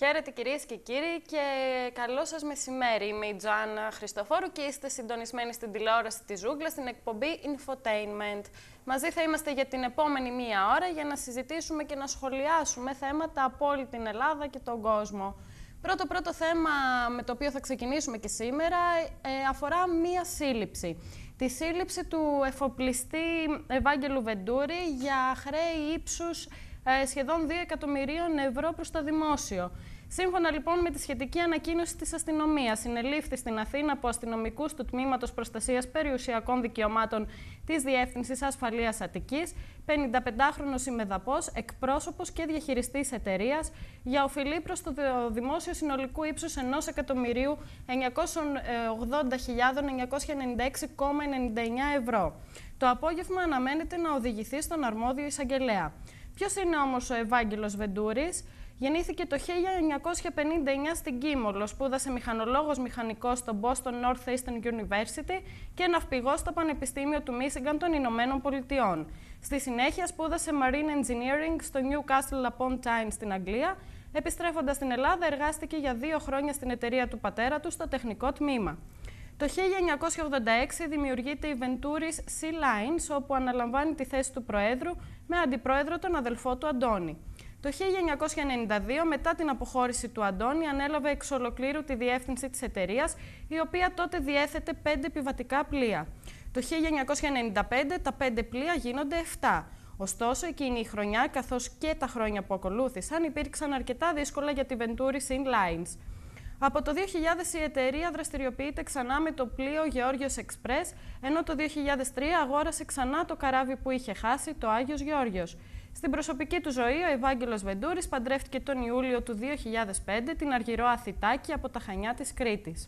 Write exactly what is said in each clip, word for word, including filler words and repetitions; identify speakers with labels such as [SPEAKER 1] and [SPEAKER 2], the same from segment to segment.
[SPEAKER 1] Χαίρετε κυρίες και κύριοι και καλό σας μεσημέρι. Είμαι η Τζοάννα Χριστοφόρου και είστε συντονισμένοι στην τηλεόραση της Ζούγκλα στην εκπομπή Infotainment. Μαζί θα είμαστε για την επόμενη μία ώρα για να συζητήσουμε και να σχολιάσουμε θέματα από όλη την Ελλάδα και τον κόσμο. Πρώτο πρώτο θέμα με το οποίο θα ξεκινήσουμε και σήμερα ε, αφορά μία σύλληψη. Τη σύλληψη του εφοπλιστή Ευάγγελου Βεντούρη για χρέη ύψους ε, σχεδόν δύο εκατομμυρίων ευρώ προς το δημόσιο. Σύμφωνα λοιπόν με τη σχετική ανακοίνωση της αστυνομίας, συνελήφθη στην Αθήνα από αστυνομικούς του Τμήματος Προστασίας Περιουσιακών Δικαιωμάτων της Διεύθυνσης Ασφαλείας Αττικής, πενηνταπεντάχρονος ημεδαπός, εκπρόσωπος και διαχειριστής εταιρείας, για οφειλή προς το δημόσιο συνολικού ύψους ενός εκατομμυρίου εννιακόσιες ογδόντα χιλιάδες εννιακόσια ενενήντα έξι κόμμα ενενήντα εννέα ευρώ. Το απόγευμα αναμένεται να οδηγηθεί στον αρμόδιο εισαγγελέα. Ποιος είναι όμως ο Ευάγγελος Βεντούρης? Γεννήθηκε το χίλια εννιακόσια πενήντα εννέα στην Κίμολο, σπούδασε μηχανολόγος μηχανικός στο Boston Northeastern University και ναυπηγός στο Πανεπιστήμιο του Μίσιγκαν των Ηνωμένων Πολιτειών. Στη συνέχεια σπούδασε Marine Engineering στο Newcastle upon Tyne στην Αγγλία. Επιστρέφοντας στην Ελλάδα, εργάστηκε για δύο χρόνια στην εταιρεία του πατέρα του στο τεχνικό τμήμα. Το χίλια εννιακόσια ογδόντα έξι δημιουργείται η Ventouris Sea Lines, όπου αναλαμβάνει τη θέση του Προέδρου με αντιπρόεδρο τον αδελφό του Αντώνη. Το χίλια εννιακόσια ενενήντα δύο, μετά την αποχώρηση του Αντώνη, ανέλαβε εξ ολοκλήρου τη διεύθυνση της εταιρείας, η οποία τότε διέθετε πέντε επιβατικά πλοία. Το χίλια εννιακόσια ενενήντα πέντε τα πέντε πλοία γίνονται επτά. Ωστόσο, εκείνη η χρονιά, καθώς και τα χρόνια που ακολούθησαν, υπήρξαν αρκετά δύσκολα για τη Ventouris Sea Lines. Από το δύο χιλιάδες η εταιρεία δραστηριοποιείται ξανά με το πλοίο Γεώργιος Express, ενώ το δύο χιλιάδες τρία αγόρασε ξανά το καράβι που είχε χάσει, το Άγιος Γεώργιος. Στην προσωπική του ζωή, ο Ευάγγελος Βεντούρης παντρεύτηκε τον Ιούλιο του δύο χιλιάδες πέντε την Αργυρό Αθητάκη από τα Χανιά της Κρήτης.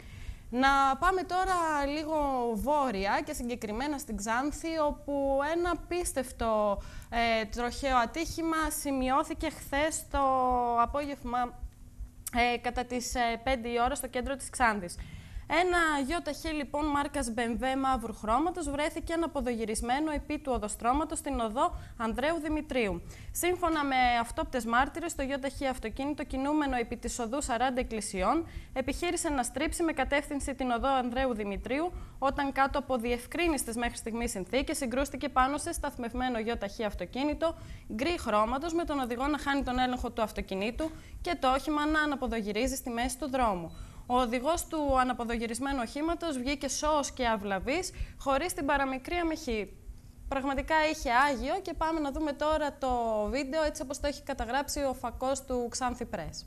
[SPEAKER 1] Να πάμε τώρα λίγο βόρεια και συγκεκριμένα στην Ξάνθη, όπου ένα απίστευτο ε, τροχαίο ατύχημα σημειώθηκε χθες το απόγευμα ε, κατά τις ε, πέντε η ώρα στο κέντρο της Ξάνθης. Ένα γιοταχή λοιπόν μάρκας μπι εμ ντάμπλιου μαύρου χρώματος βρέθηκε αναποδογυρισμένο επί του οδοστρώματος στην οδό Ανδρέου Δημητρίου. Σύμφωνα με αυτόπτες μάρτυρες, το γιοταχή αυτοκίνητο, κινούμενο επί της οδού σαράντα Εκκλησιών, επιχείρησε να στρίψει με κατεύθυνση την οδό Ανδρέου Δημητρίου, όταν κάτω από διευκρίνιστες μέχρι στιγμής συνθήκες συγκρούστηκε πάνω σε σταθμευμένο γιοταχή αυτοκίνητο γκρι χρώματος, με τον οδηγό να χάνει τον έλεγχο του αυτοκινήτου και το όχημα να αναποδογυρίζει στη μέση του δρόμου. Ο οδηγός του αναποδογυρισμένου οχήματος βγήκε σώος και αυλαβής, χωρίς την παραμικρή αμυχή. Πραγματικά είχε άγιο και πάμε να δούμε τώρα το βίντεο έτσι όπως το έχει καταγράψει ο φακός του Ξάνθη Press.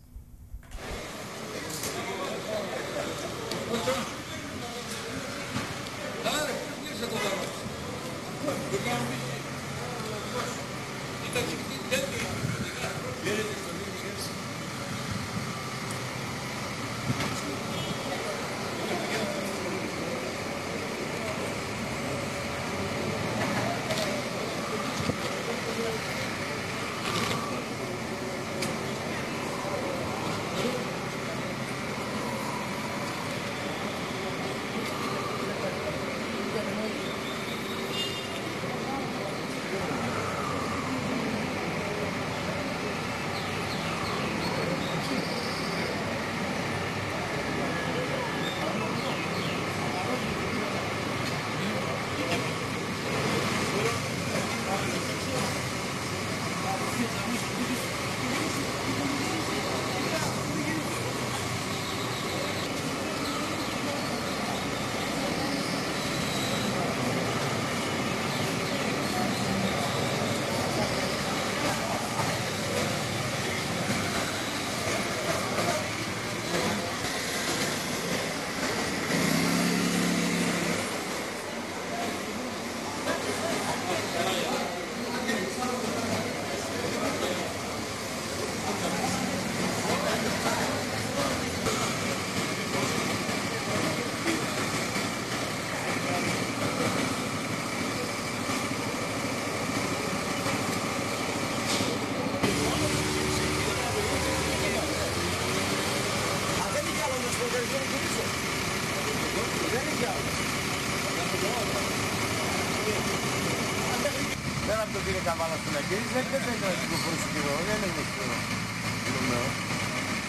[SPEAKER 2] Πέρα από το πήρε καβάλα στην Αγγέλη, δεν είναι το κυκλοφορούσε καιρό, δεν είναι γνωστό.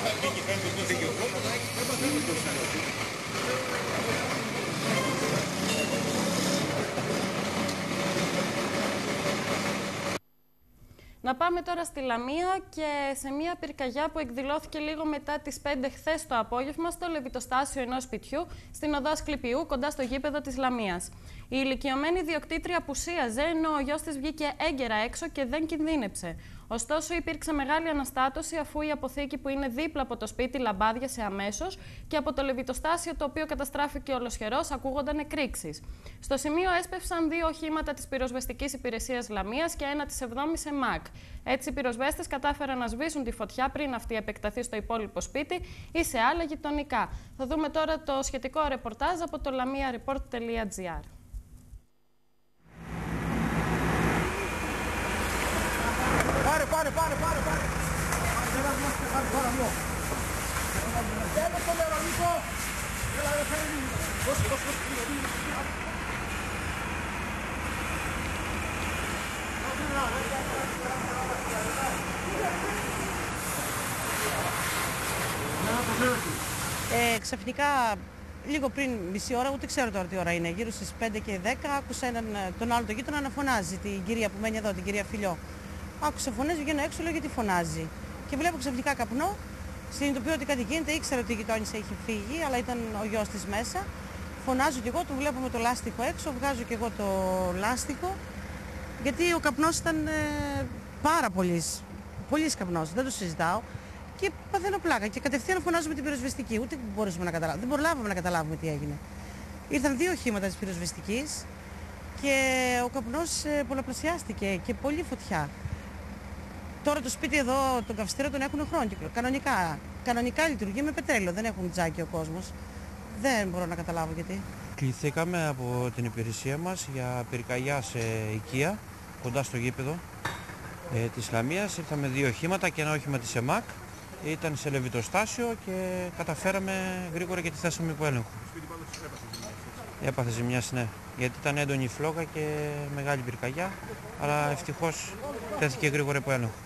[SPEAKER 1] Να πάμε τώρα στη Λαμία και σε μια πυρκαγιά που εκδηλώθηκε λίγο μετά τις πέντε χθες το απόγευμα στο λεβιτοστάσιο ενός σπιτιού στην οδό Ασκληπιού κοντά στο γήπεδο της Λαμίας. Η ηλικιωμένη ιδιοκτήτρια απουσίαζε ενώ ο γιος της βγήκε έγκαιρα έξω και δεν κινδύνεψε. Ωστόσο, υπήρξε μεγάλη αναστάτωση αφού η αποθήκη που είναι δίπλα από το σπίτι λαμπάδιασε αμέσως και από το λεβιτοστάσιο, το οποίο καταστράφηκε ολοσχερός, ακούγονταν εκρήξεις. Στο σημείο έσπευσαν δύο οχήματα της πυροσβεστικής υπηρεσίας Λαμίας και ένα της εβδόμης ΕΜΑΚ. Έτσι, οι πυροσβέστες κατάφεραν να σβήσουν τη φωτιά πριν αυτή επεκταθεί στο υπόλοιπο σπίτι ή σε άλλα γειτονικά. Θα δούμε τώρα το σχετικό ρεπορτάζ από το lamiareport τελεία gr.
[SPEAKER 2] Πάρε, πάρε, πάρε, πάρε, πάρε. Πάρε, πάρε, πάρε. Έλα το νερό, Νίκο. Έλα, έλα, φέρε λίγο. Δώσε, δώσε, δώσε, λίγο, λίγο.
[SPEAKER 3] Ε, ξαφνικά, λίγο πριν μισή ώρα, ούτε ξέρω τώρα τι ώρα είναι, γύρω στις πέντε και δέκα, άκουσα έναν, τον άλλο τον γείτονα να φωνάζει, την κυρία που μένει εδώ, την κυρία Φιλιό. Άκουσα φωνές, βγαίνω έξω, λέω γιατί φωνάζει. Και βλέπω ξαφνικά καπνό, συνειδητοποιώ ότι κάτι γίνεται, ήξερα ότι η γειτόνισσα είχε φύγει, αλλά ήταν ο γιος της μέσα. Φωνάζω κι εγώ, τον βλέπω με το λάστιχο έξω, βγάζω κι εγώ το λάστιχο, γιατί ο καπνός ήταν ε, πάρα πολύς, πολύς καπνός, δεν το συζητάω. Και παθαίνω πλάκα και κατευθείαν φωνάζουμε την πυροσβεστική, ούτε μπορούσαμε να καταλάβουμε, δεν προλάβαμε να καταλάβουμε τι έγινε. Ήρθαν δύο οχήματα της πυροσβεστικής και ο καπνός ε, πολλαπλασιάστηκε και πολύ φωτιά. Τώρα το σπίτι εδώ, τον καυστήρα τον έχουν χρόνικο. Κανονικά, κανονικά λειτουργεί με πετρέλαιο, δεν έχουν τζάκι ο κόσμος. Δεν μπορώ να καταλάβω γιατί.
[SPEAKER 4] Κληθήκαμε από την υπηρεσία μας για πυρκαγιά σε οικία, κοντά στο γήπεδο ε, της Λαμίας. Ήρθαμε δύο οχήματα και ένα όχημα της ΕΜΑΚ. Ήταν σε λεβιτοστάσιο και καταφέραμε γρήγορα και τη θέσαμε υπό έλεγχο. Έπαθε ζημιάς, ναι, γιατί ήταν έντονη η φλόγα και μεγάλη πυρκαγιά, αλλά ευτυχώς τέθηκε γρήγορα υπό έλεγχο.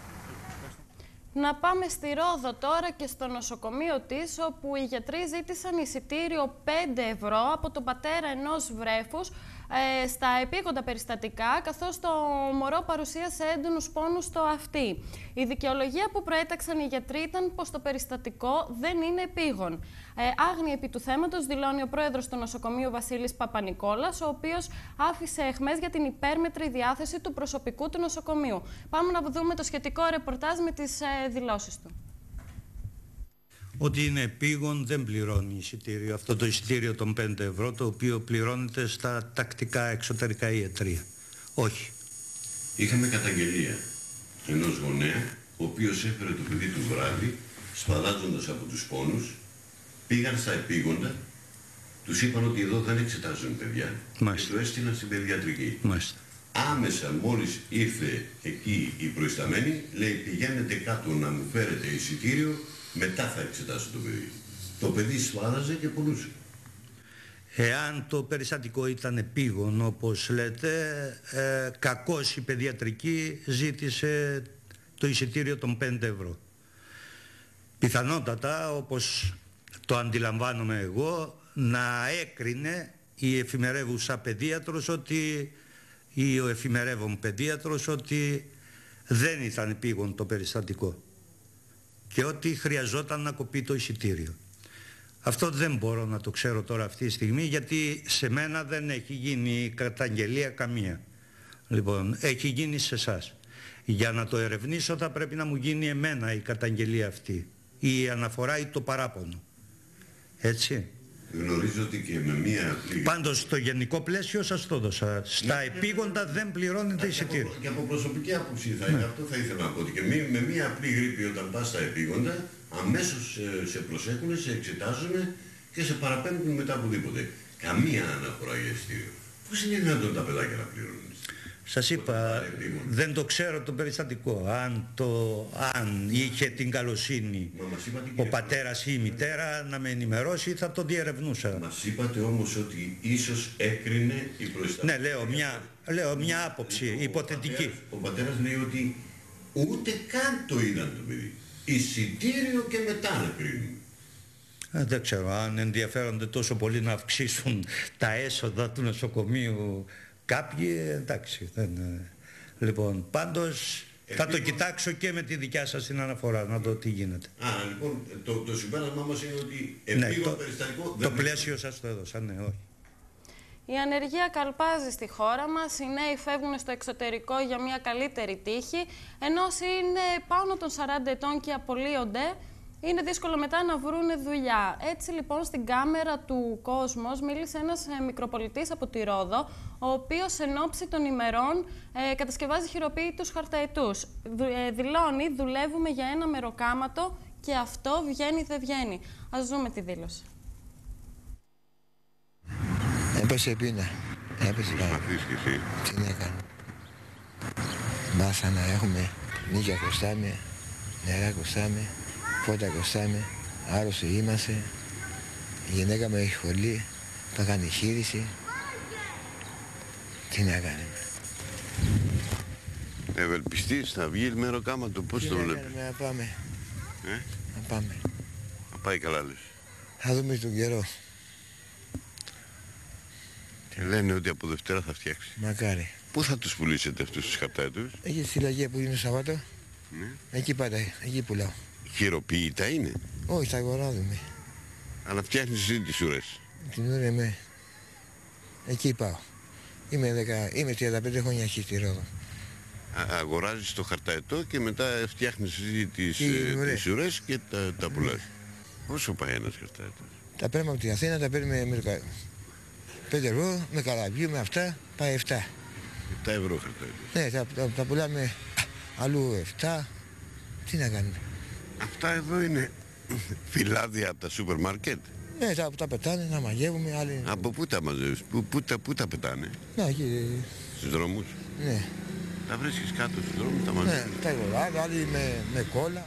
[SPEAKER 1] Να πάμε στη Ρόδο τώρα και στο νοσοκομείο της, όπου οι γιατροί ζήτησαν εισιτήριο πέντε ευρώ από τον πατέρα ενός βρέφους ε, στα επίγοντα περιστατικά, καθώς το μωρό παρουσίασε έντονους πόνους στο αυτί. Η δικαιολογία που προέταξαν οι γιατροί ήταν πως το περιστατικό δεν είναι επίγον. Ε, άγνοια επί του θέματος δηλώνει ο πρόεδρος του νοσοκομείου Βασίλης Παπανικόλας, ο οποίος άφησε εχμές για την υπέρμετρη διάθεση του προσωπικού του νοσοκομείου. Πάμε να δούμε το σχετικό ρεπορτάζ με τις ε, δηλώσεις του.
[SPEAKER 5] Ότι είναι επίγον δεν πληρώνει εισιτήριο. Αυτό το εισιτήριο των πέντε ευρώ, το οποίο πληρώνεται στα τακτικά εξωτερικά ιατρεία. Όχι.
[SPEAKER 6] Είχαμε καταγγελία ενός γονέα, ο οποίος έφερε το παιδί του βράδυ, σπαδάζοντας από τους πόνους, πήγαν στα επίγοντα, τους είπαν ότι εδώ δεν εξετάζουν παιδιά. Μάλιστα. Και το έστειλαν στην παιδιατρική.
[SPEAKER 5] Μάλιστα.
[SPEAKER 6] Άμεσα μόλις ήρθε εκεί η προϊσταμένη, λέει πηγαίνετε κάτω να μου φέρετε εισιτήριο, μετά θα εξετάσω το παιδί. Το παιδί σφάδαζε και πονούσε.
[SPEAKER 5] Εάν το περιστατικό ήταν επίγον, όπως λέτε, ε, κακώς η παιδιατρική ζήτησε το εισιτήριο των πέντε ευρώ. Πιθανότατα, όπως το αντιλαμβάνομαι εγώ, να έκρινε η εφημερεύουσα παιδίατρος ότι, ή ο εφημερεύων παιδίατρος ότι δεν ήταν επίγον το περιστατικό και ότι χρειαζόταν να κοπεί το εισιτήριο. Αυτό δεν μπορώ να το ξέρω τώρα αυτή τη στιγμή, γιατί σε μένα δεν έχει γίνει καταγγελία καμία. Λοιπόν, έχει γίνει σε εσάς. Για να το ερευνήσω θα πρέπει να μου γίνει εμένα η καταγγελία αυτή, η αναφορά ή το παράπονο. Έτσι.
[SPEAKER 6] Γνωρίζω ότι και με μία απλή...
[SPEAKER 5] Πάντως στο γενικό πλαίσιο σας το έδωσα. Στα ναι, επίγοντα ναι, δεν πληρώνεται εισιτήριο.
[SPEAKER 6] Και, και από προσωπική άποψη θα είναι, ναι. Αυτό θα ήθελα να πω. Ότι και με, με μία απλή γρήπη όταν πας στα επίγοντα, αμέσως σε, σε προσέχουν, σε εξετάζουν και σε παραπέμπουν μετά οπουδήποτε. Καμία αναφορά για εισιτήριο. Πώς είναι δυνατόν τα παιδάκια να πληρώνουν?
[SPEAKER 5] Σας είπα, δεν το ξέρω το περιστατικό. Αν, το, αν είχε την καλοσύνη ο πατέρας ή η μητέρα να με ενημερώσει, θα το διερευνούσα.
[SPEAKER 6] Μας είπατε όμως ότι ίσως έκρινε η προϊσταμένη.
[SPEAKER 5] Ναι, λέω μια, λέω μια άποψη
[SPEAKER 6] ο,
[SPEAKER 5] υποθετική.
[SPEAKER 6] Ο πατέρας, ο πατέρας λέει ότι ούτε καν το είδαν το παιδί. εισιτήριο και μετά να κρίνουμε.
[SPEAKER 5] Ε, δεν ξέρω αν ενδιαφέρονται τόσο πολύ να αυξήσουν τα έσοδα του νοσοκομείου κάποιοι, εντάξει. Δεν, ε. Λοιπόν, πάντως θα το κοιτάξω και με τη δικιά σας την αναφορά, να δω τι γίνεται.
[SPEAKER 6] Α, λοιπόν, το, το συμπέρασμά μας είναι ότι επίγον
[SPEAKER 5] ναι, το,
[SPEAKER 6] περιστατικό...
[SPEAKER 5] Το πλαίσιο σας το έδωσα, ναι, όχι.
[SPEAKER 1] Η ανεργία καλπάζει στη χώρα μας, οι νέοι φεύγουν στο εξωτερικό για μια καλύτερη τύχη, ενώ όσοι είναι πάνω των σαράντα ετών και απολύονται, είναι δύσκολο μετά να βρουν δουλειά. Έτσι λοιπόν στην κάμερα του Κόσμος μίλησε ένας ε, μικροπολιτής από τη Ρόδο, ο οποίος εν ώψη των ημερών ε, κατασκευάζει χειροποίητους χαρταετούς. Δου, ε, δηλώνει, δουλεύουμε για ένα μεροκάματο και αυτό βγαίνει δεν βγαίνει. Ας δούμε τη δήλωση.
[SPEAKER 7] Έπεσε πείνα. Έπεσε πάνω. Τι να κάνω. Μπάσα να έχουμε νίκια κοστάμε, νερά κοστάμε, φώτα κοστάμε, άρρωστοι είμαστε. Η γυναίκα μου έχει χολή, θα κάνει χείριση. Τι να κάνουμε.
[SPEAKER 6] Ευελπιστείς, θα βγει μεροκάματο, πώς το βλέπεις.
[SPEAKER 7] Τι να κάνουμε, να πάμε.
[SPEAKER 6] Ε?
[SPEAKER 7] Να πάμε.
[SPEAKER 6] Θα πάει καλά λες.
[SPEAKER 7] Θα δούμε τον καιρό.
[SPEAKER 6] Λένε ότι από Δευτέρα θα φτιάξει.
[SPEAKER 7] Μακάρι.
[SPEAKER 6] Πού θα τους πουλήσετε αυτούς τους χαρταετούς?
[SPEAKER 7] Έχει στη Λαγία που είναι Σαββάτο.
[SPEAKER 6] Ναι.
[SPEAKER 7] Εκεί πάντα, εκεί πουλάω.
[SPEAKER 6] Χειροποίητα είναι.
[SPEAKER 7] Όχι, τα αγοράζουμε.
[SPEAKER 6] Αλλά φτιάχνεις εσύ τις ουρές.
[SPEAKER 7] Την ώρα είμαι. Εκεί πάω. Είμαι, δεκα... είμαι τριάντα πέντε χρόνια εκεί στη Ρόδο.
[SPEAKER 6] Α, αγοράζεις το χαρταετό και μετά φτιάχνεις εσύ τις,
[SPEAKER 7] Τι,
[SPEAKER 6] ε, τις ουρές και τα, τα πουλάς. Πόσο πάει ένας χαρταετός?
[SPEAKER 7] Τα παίρνουμε από την Αθήνα, τα παίρνουμε με πέντε ευρώ, με καραβιού, με αυτά, πάει εφτά.
[SPEAKER 6] επτά ευρώ χαρταετός.
[SPEAKER 7] Ναι, τα, τα, τα πουλάμε αλλού εφτά. Τι να κάνουμε.
[SPEAKER 6] Αυτά εδώ είναι φυλάδια από τα σούπερ μάρκετ.
[SPEAKER 7] Ναι, τα, τα πετάνε, να μαγεύουμε, άλλοι...
[SPEAKER 6] Από πού τα μαζεύεις, πού, πού, τα, πού τα πετάνε?
[SPEAKER 7] Ναι, εκεί...
[SPEAKER 6] Στους δρόμους.
[SPEAKER 7] Ναι.
[SPEAKER 6] Τα βρίσκεις κάτω στους δρόμους, τα
[SPEAKER 7] Ναι,
[SPEAKER 6] μαζεύεις.
[SPEAKER 7] τα αγοράζουν, άλλοι με, με κόλλα.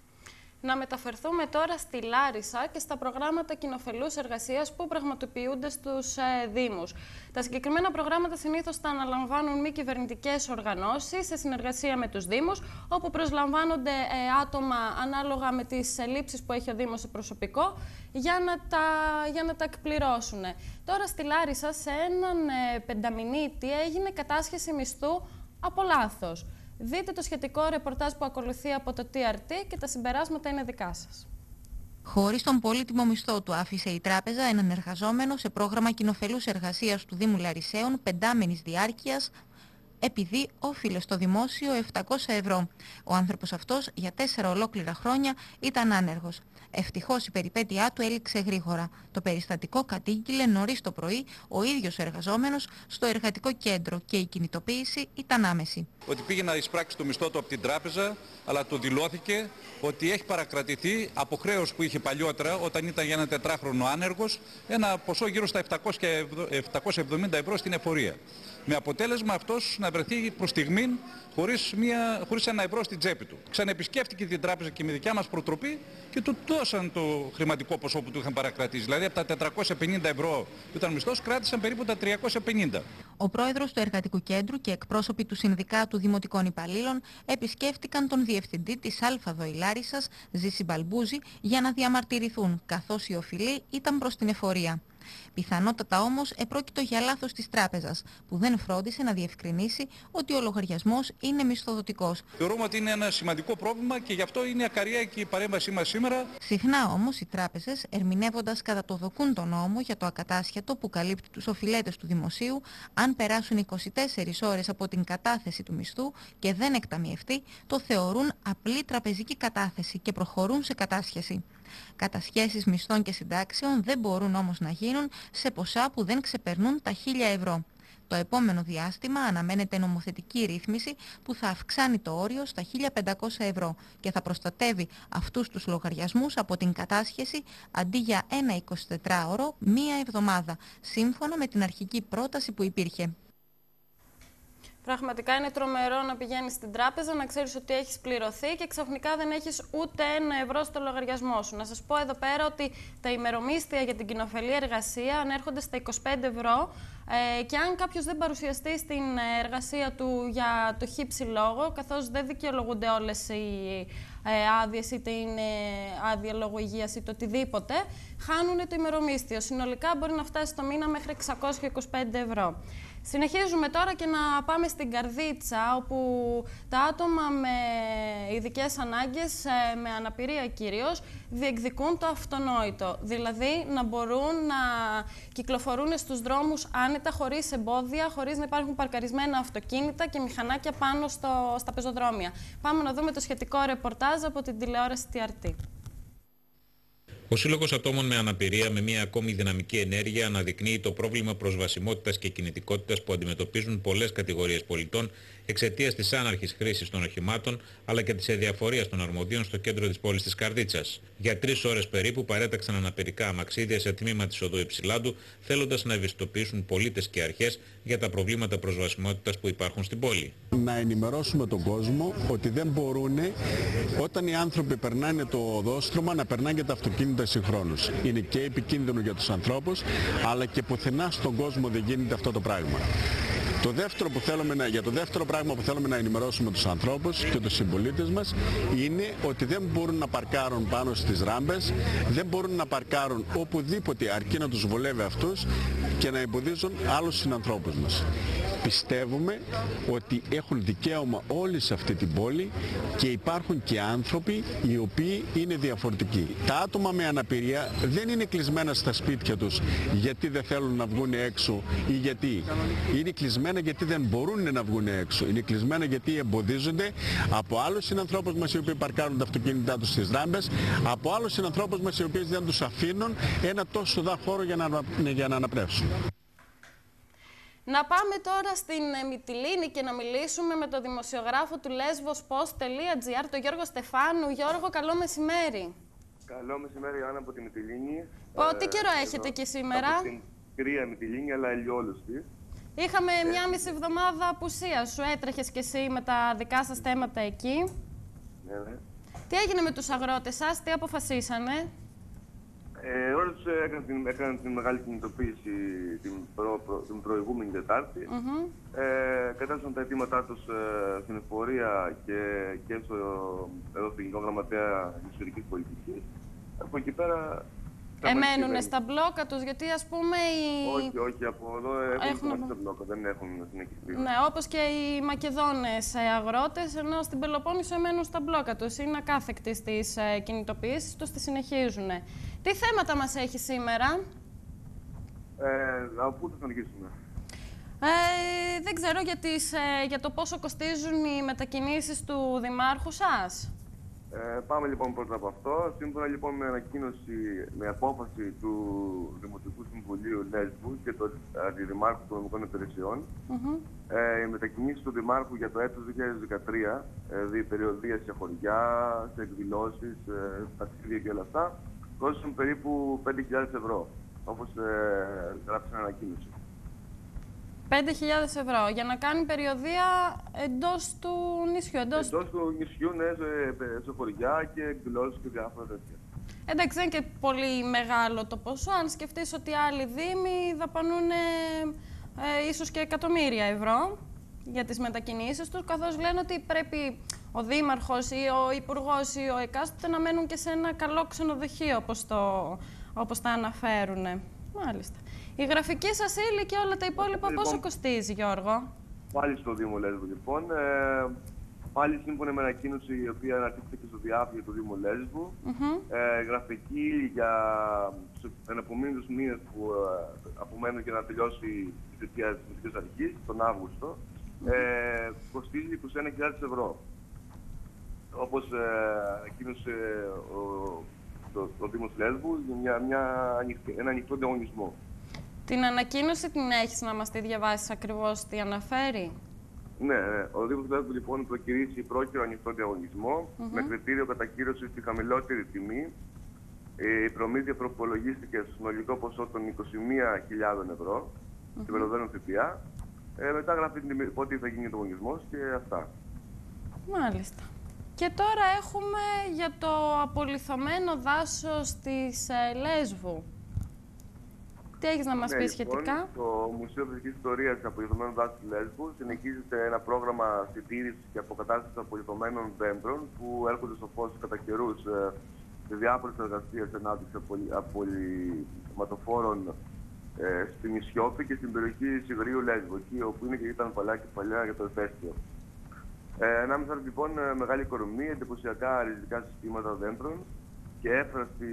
[SPEAKER 1] Να μεταφερθούμε τώρα στη Λάρισα και στα προγράμματα κοινοφελούς εργασίας που πραγματοποιούνται στους ε, Δήμους. Τα συγκεκριμένα προγράμματα συνήθως τα αναλαμβάνουν μη κυβερνητικές οργανώσεις σε συνεργασία με τους Δήμους, όπου προσλαμβάνονται ε, άτομα ανάλογα με τις ελλείψεις που έχει ο Δήμος σε προσωπικό για να τα, για να τα εκπληρώσουν. Τώρα στη Λάρισα σε έναν ε, πενταμηνίτη έγινε κατάσχεση μισθού από λάθος. Δείτε το σχετικό ρεπορτάζ που ακολουθεί από το τι αρ τι και τα συμπεράσματα είναι δικά σας.
[SPEAKER 8] Χωρίς τον πολύτιμο μισθό του άφησε η τράπεζα έναν εργαζόμενο σε πρόγραμμα κοινοφελούς εργασίας του Δήμου Λαρισαίων πεντάμηνης διάρκειας, επειδή όφιλε στο δημόσιο επτακόσια ευρώ. Ο άνθρωπος αυτός για τέσσερα ολόκληρα χρόνια ήταν άνεργος. Ευτυχώς η περιπέτειά του έληξε γρήγορα. Το περιστατικό κατήγγειλε νωρίς το πρωί ο ίδιος ο εργαζόμενος στο εργατικό κέντρο και η κινητοποίηση ήταν άμεση.
[SPEAKER 9] Ότι πήγε να εισπράξει το μισθό του από την τράπεζα, αλλά του δηλώθηκε ότι έχει παρακρατηθεί από χρέος που είχε παλιότερα όταν ήταν για ένα τετράχρονο άνεργος, ένα ποσό γύρω στα επτακόσια εβδομήντα ευρώ στην εφορία. Με αποτέλεσμα αυτός να βρεθεί προς στιγμήν χωρίς, μια, χωρίς ένα ευρώ στην τσέπη του. Ξαναεπισκέφτηκε την τράπεζα και με δικιά μας προτροπή και του δώσαν το χρηματικό ποσό που του είχαν παρακρατήσει. Δηλαδή από τα τετρακόσια πενήντα ευρώ που ήταν μισθός κράτησαν περίπου τα τριακόσια πενήντα.
[SPEAKER 8] Ο πρόεδρος του Εργατικού Κέντρου και εκπρόσωποι του Συνδικάτου Δημοτικών Υπαλλήλων επισκέφτηκαν τον διευθυντή της ΑΔΟ Λάρισσας, Ζήση Μπαλμπούζη, για να διαμαρτυρηθούν, καθώς η οφειλή ήταν προς την εφορία. Πιθανότατα όμως επρόκειτο για λάθος της τράπεζας, που δεν φρόντισε να διευκρινίσει ότι ο λογαριασμός είναι μισθοδοτικός.
[SPEAKER 9] Θεωρούμε ότι είναι ένα σημαντικό πρόβλημα και γι' αυτό είναι ακαριά και η παρέμβασή μας σήμερα.
[SPEAKER 8] Συχνά όμως οι τράπεζες, ερμηνεύοντας κατά το δοκούν τον νόμο για το ακατάσχετο που καλύπτει τους οφειλέτες του δημοσίου, αν περάσουν είκοσι τέσσερις ώρες από την κατάθεση του μισθού και δεν εκταμιευτεί, το θεωρούν απλή τραπεζική κατάθεση και προχωρούν σε κατάσχεση. Κατασχέσεις μισθών και συντάξεων δεν μπορούν όμως να γίνουν σε ποσά που δεν ξεπερνούν τα χίλια ευρώ. Το επόμενο διάστημα αναμένεται νομοθετική ρύθμιση που θα αυξάνει το όριο στα χίλια πεντακόσια ευρώ και θα προστατεύει αυτούς τους λογαριασμούς από την κατάσχεση αντί για ένα εικοσιτετράωρο μία εβδομάδα, σύμφωνα με την αρχική πρόταση που υπήρχε.
[SPEAKER 1] Πραγματικά είναι τρομερό να πηγαίνεις στην τράπεζα, να ξέρεις ότι έχεις πληρωθεί και ξαφνικά δεν έχεις ούτε ένα ευρώ στο λογαριασμό σου. Να σας πω εδώ πέρα ότι τα ημερομίσθια για την κοινοφελή εργασία ανέρχονται στα είκοσι πέντε ευρώ ε, και αν κάποιος δεν παρουσιαστεί στην εργασία του για το χύψη λόγο, καθώς δεν δικαιολογούνται όλες οι άδειες, είτε είναι άδεια λόγω υγείας είτε οτιδήποτε, χάνουν το ημερομίσθιο. Συνολικά μπορεί να φτάσει το μήνα μέχρι εξακόσια είκοσι πέντε ευρώ. Συνεχίζουμε τώρα και να πάμε στην Καρδίτσα, όπου τα άτομα με ειδικές ανάγκες, με αναπηρία κυρίως, διεκδικούν το αυτονόητο. Δηλαδή να μπορούν να κυκλοφορούν στους δρόμους άνετα, χωρίς εμπόδια, χωρίς να υπάρχουν παρκαρισμένα αυτοκίνητα και μηχανάκια πάνω στο, στα πεζοδρόμια. Πάμε να δούμε το σχετικό ρεπορτάζ από την τηλεόραση τι αρ τι.
[SPEAKER 10] Ο Σύλλογος Ατόμων με Αναπηρία με μια ακόμη δυναμική ενέργεια αναδεικνύει το πρόβλημα προσβασιμότητας και κινητικότητας που αντιμετωπίζουν πολλές κατηγορίες πολιτών εξαιτίας της άναρχης χρήσης των οχημάτων αλλά και της αδιαφορίας των αρμοδίων στο κέντρο της πόλης της Καρδίτσας. Για τρεις ώρες περίπου παρέταξαν αναπηρικά αμαξίδια σε τμήμα της οδού Υψηλάντου, θέλοντας να ευαισθητοποιήσουν πολίτες και αρχές για τα προβλήματα προσβασιμότητας που υπάρχουν στην πόλη.
[SPEAKER 11] Να ενημερώσουμε τον κόσμο ότι δεν μπορούν όταν οι άνθρωποι περνάνε το οδόστρωμα να περνάνε και τα αυτοκίνητα συγχρόνως. Είναι και επικίνδυνο για τους ανθρώπους, αλλά και πουθενά στον κόσμο δεν γίνεται αυτό το πράγμα. Το δεύτερο που θέλουμε να, για το δεύτερο πράγμα που θέλουμε να ενημερώσουμε τους ανθρώπους και τους συμπολίτες μας είναι ότι δεν μπορούν να παρκάρουν πάνω στις ράμπες, δεν μπορούν να παρκάρουν οπουδήποτε αρκεί να τους βολεύει αυτούς και να εμποδίζουν άλλους συνανθρώπους μας. Πιστεύουμε ότι έχουν δικαίωμα όλοι σε αυτή την πόλη και υπάρχουν και άνθρωποι οι οποίοι είναι διαφορετικοί. Τα άτομα με αναπηρία δεν είναι κλεισμένα στα σπίτια τους γιατί δεν θέλουν να βγουν έξω ή γιατί. Είναι κλεισμένα γιατί δεν μπορούν να βγουν έξω. Είναι κλεισμένα γιατί εμποδίζονται από άλλους συνανθρώπους μας οι οποίοι παρκάρουν τα αυτοκίνητά τους στις ράμπες, από άλλους συνανθρώπους μας οι οποίοι δεν τους αφήνουν ένα τόσο δα χώρο για να, για να αναπνεύσουν.
[SPEAKER 1] Να πάμε τώρα στην Μυτιλήνη και να μιλήσουμε με τον δημοσιογράφο του Lesvos-Post τελεία τζι άρ, τον Γιώργο Στεφάνου. Γιώργο, καλό μεσημέρι.
[SPEAKER 12] Καλό μεσημέρι, Άννα, από τη Μυτιλήνη.
[SPEAKER 1] Πω, τι
[SPEAKER 12] ε,
[SPEAKER 1] καιρό έχετε εκεί σήμερα?
[SPEAKER 12] Από την κρύα Μυτιλήνη, αλλά ηλιόλουστη.
[SPEAKER 1] Είχαμε ε. μια μισή εβδομάδα απουσία σου. Έτρεχες κι εσύ με τα δικά σας θέματα εκεί.
[SPEAKER 12] Ναι, ναι.
[SPEAKER 1] Τι έγινε με τους αγρότες σας, τι αποφασίσανε?
[SPEAKER 12] Ε, όλους έκαναν την, έκανα την μεγάλη κινητοποίηση την, προ, προ, την προηγούμενη Τετάρτη. Mm-hmm. ε, κατάστασαν τα αιτήματά τους ε, στην εφορία και, και στο, εδώ στην Γενικό Γραμματέα της Ιστορικής Πολιτικής. Από εκεί πέρα...
[SPEAKER 1] Εμένουν στα μπλόκα τους, γιατί ας πούμε οι...
[SPEAKER 12] Όχι, όχι, από εδώ έχουν, έχουν... στα μπλόκα, δεν έχουν συνεχιστεί.
[SPEAKER 1] Ναι, όπως και οι Μακεδόνες αγρότες, ενώ στην Πελοπόννησο εμένουν στα μπλόκα τους. Είναι ακάθεκτοι στις ε, κινητοποιήσεις τους, τις συνεχίζουν. Τι θέματα μας έχει σήμερα?
[SPEAKER 12] Ε, από πού θα συνεχίσουμε?
[SPEAKER 1] Ε, δεν ξέρω για, τις, ε, για το πόσο κοστίζουν οι μετακινήσεις του Δημάρχου σας.
[SPEAKER 12] Ε, πάμε λοιπόν πρώτα από αυτό. Σύμφωνα λοιπόν με ανακοίνωση, με απόφαση του Δημοτικού Συμβουλίου Λέσβου και του Αντιδημάρχου των Νομικών Υπηρεσιών, mm-hmm. ε, οι μετακινήσεις του Δημάρχου για το έτος δύο χιλιάδες δεκατρία, δηλαδή περιοδία σε χωριά, σε εκδηλώσεις, ε, ταξίδια και όλα αυτά, κόστησαν περίπου πέντε χιλιάδες ευρώ, όπως ε, γράψει στην ανακοίνωση.
[SPEAKER 1] πέντε χιλιάδες ευρώ για να κάνει περιοδία εντός του νησιού. Εντός,
[SPEAKER 12] εντός του νησιού, ναι, σε, σε χωριά και εκδηλώσεις και διάφορα τέτοια.
[SPEAKER 1] Εντάξει, δεν είναι και πολύ μεγάλο το ποσό. Αν σκεφτείς ότι άλλοι δήμοι δαπανούν ε, ίσως και εκατομμύρια ευρώ για τις μετακινήσεις τους, καθώς λένε ότι πρέπει ο δήμαρχος ή ο υπουργός ή ο εκάστοτε να μένουν και σε ένα καλό ξενοδοχείο, όπως, το, όπως τα αναφέρουν. Μάλιστα. Η γραφική σας ύλη και όλα τα υπόλοιπα λοιπόν, πόσο κοστίζει, Γιώργο?
[SPEAKER 12] Πάλι στο Δήμο Λέσβου, λοιπόν. Ε, πάλι σύμφωνα με ανακοίνωση η οποία αναρτήθηκε και στο διάφυλλο του Δήμου Λέσβου. Mm-hmm. ε, γραφική ύλη για τους εναπομείνοντες μήνες που ε, απομένουν για να τελειώσει η θητεία της Δημοτικής Αρχής, τον Αύγουστο, mm-hmm. ε, κοστίζει είκοσι ένα χιλιάδες ευρώ. Όπως ε, ανακοίνωσε ο, το, το Δήμος Λέσβου για μια, μια, ένα ανοιχτό διαγωνισμό. Την ανακοίνωση την έχεις να μας τη διαβάσεις ακριβώς τι αναφέρει? Ναι, ναι. Ο Δήμος Λέσβου λοιπόν προκηρύσει πρόκειρο ανοιχτό διαγωνισμό mm-hmm. με κριτήριο κατακύρωση στη χαμηλότερη τιμή. Η προμήθεια προπολογίστηκε στο συνολικό ποσό των είκοσι μία χιλιάδες ευρώ mm-hmm. στην περιοδόνα θητεία. Ε, μετά γράφει πότε θα γίνει ο διαγωνισμός και αυτά. Μάλιστα. Και τώρα έχουμε για το απολιθωμένο δάσος της ε, Λέσβου.
[SPEAKER 1] Τι έχεις να μας
[SPEAKER 12] ναι,
[SPEAKER 1] πεις
[SPEAKER 12] λοιπόν,
[SPEAKER 1] σχετικά?
[SPEAKER 12] Το Μουσείο Φυσικής Ιστορίας Απολιθωμένων Δάσων του Λέσβου συνεχίζεται ένα πρόγραμμα συντήρησης και αποκατάστασης απολιθωμένων δέντρων που έρχονται στο φως κατά καιρούς ε, σε διάφορες εργασίες ανάπτυξης απολυματοφόρων ε, στην Ισιώπη και στην περιοχή Σιγρίου Λέσβου, εκεί όπου είναι και ήταν παλιά και παλιά για το ηφαίστειο. Ε, ανάμεσα λοιπόν μεγάλη οικονομία, εντυπωσιακά ριζικά συστήματα δέντρων και έφραστη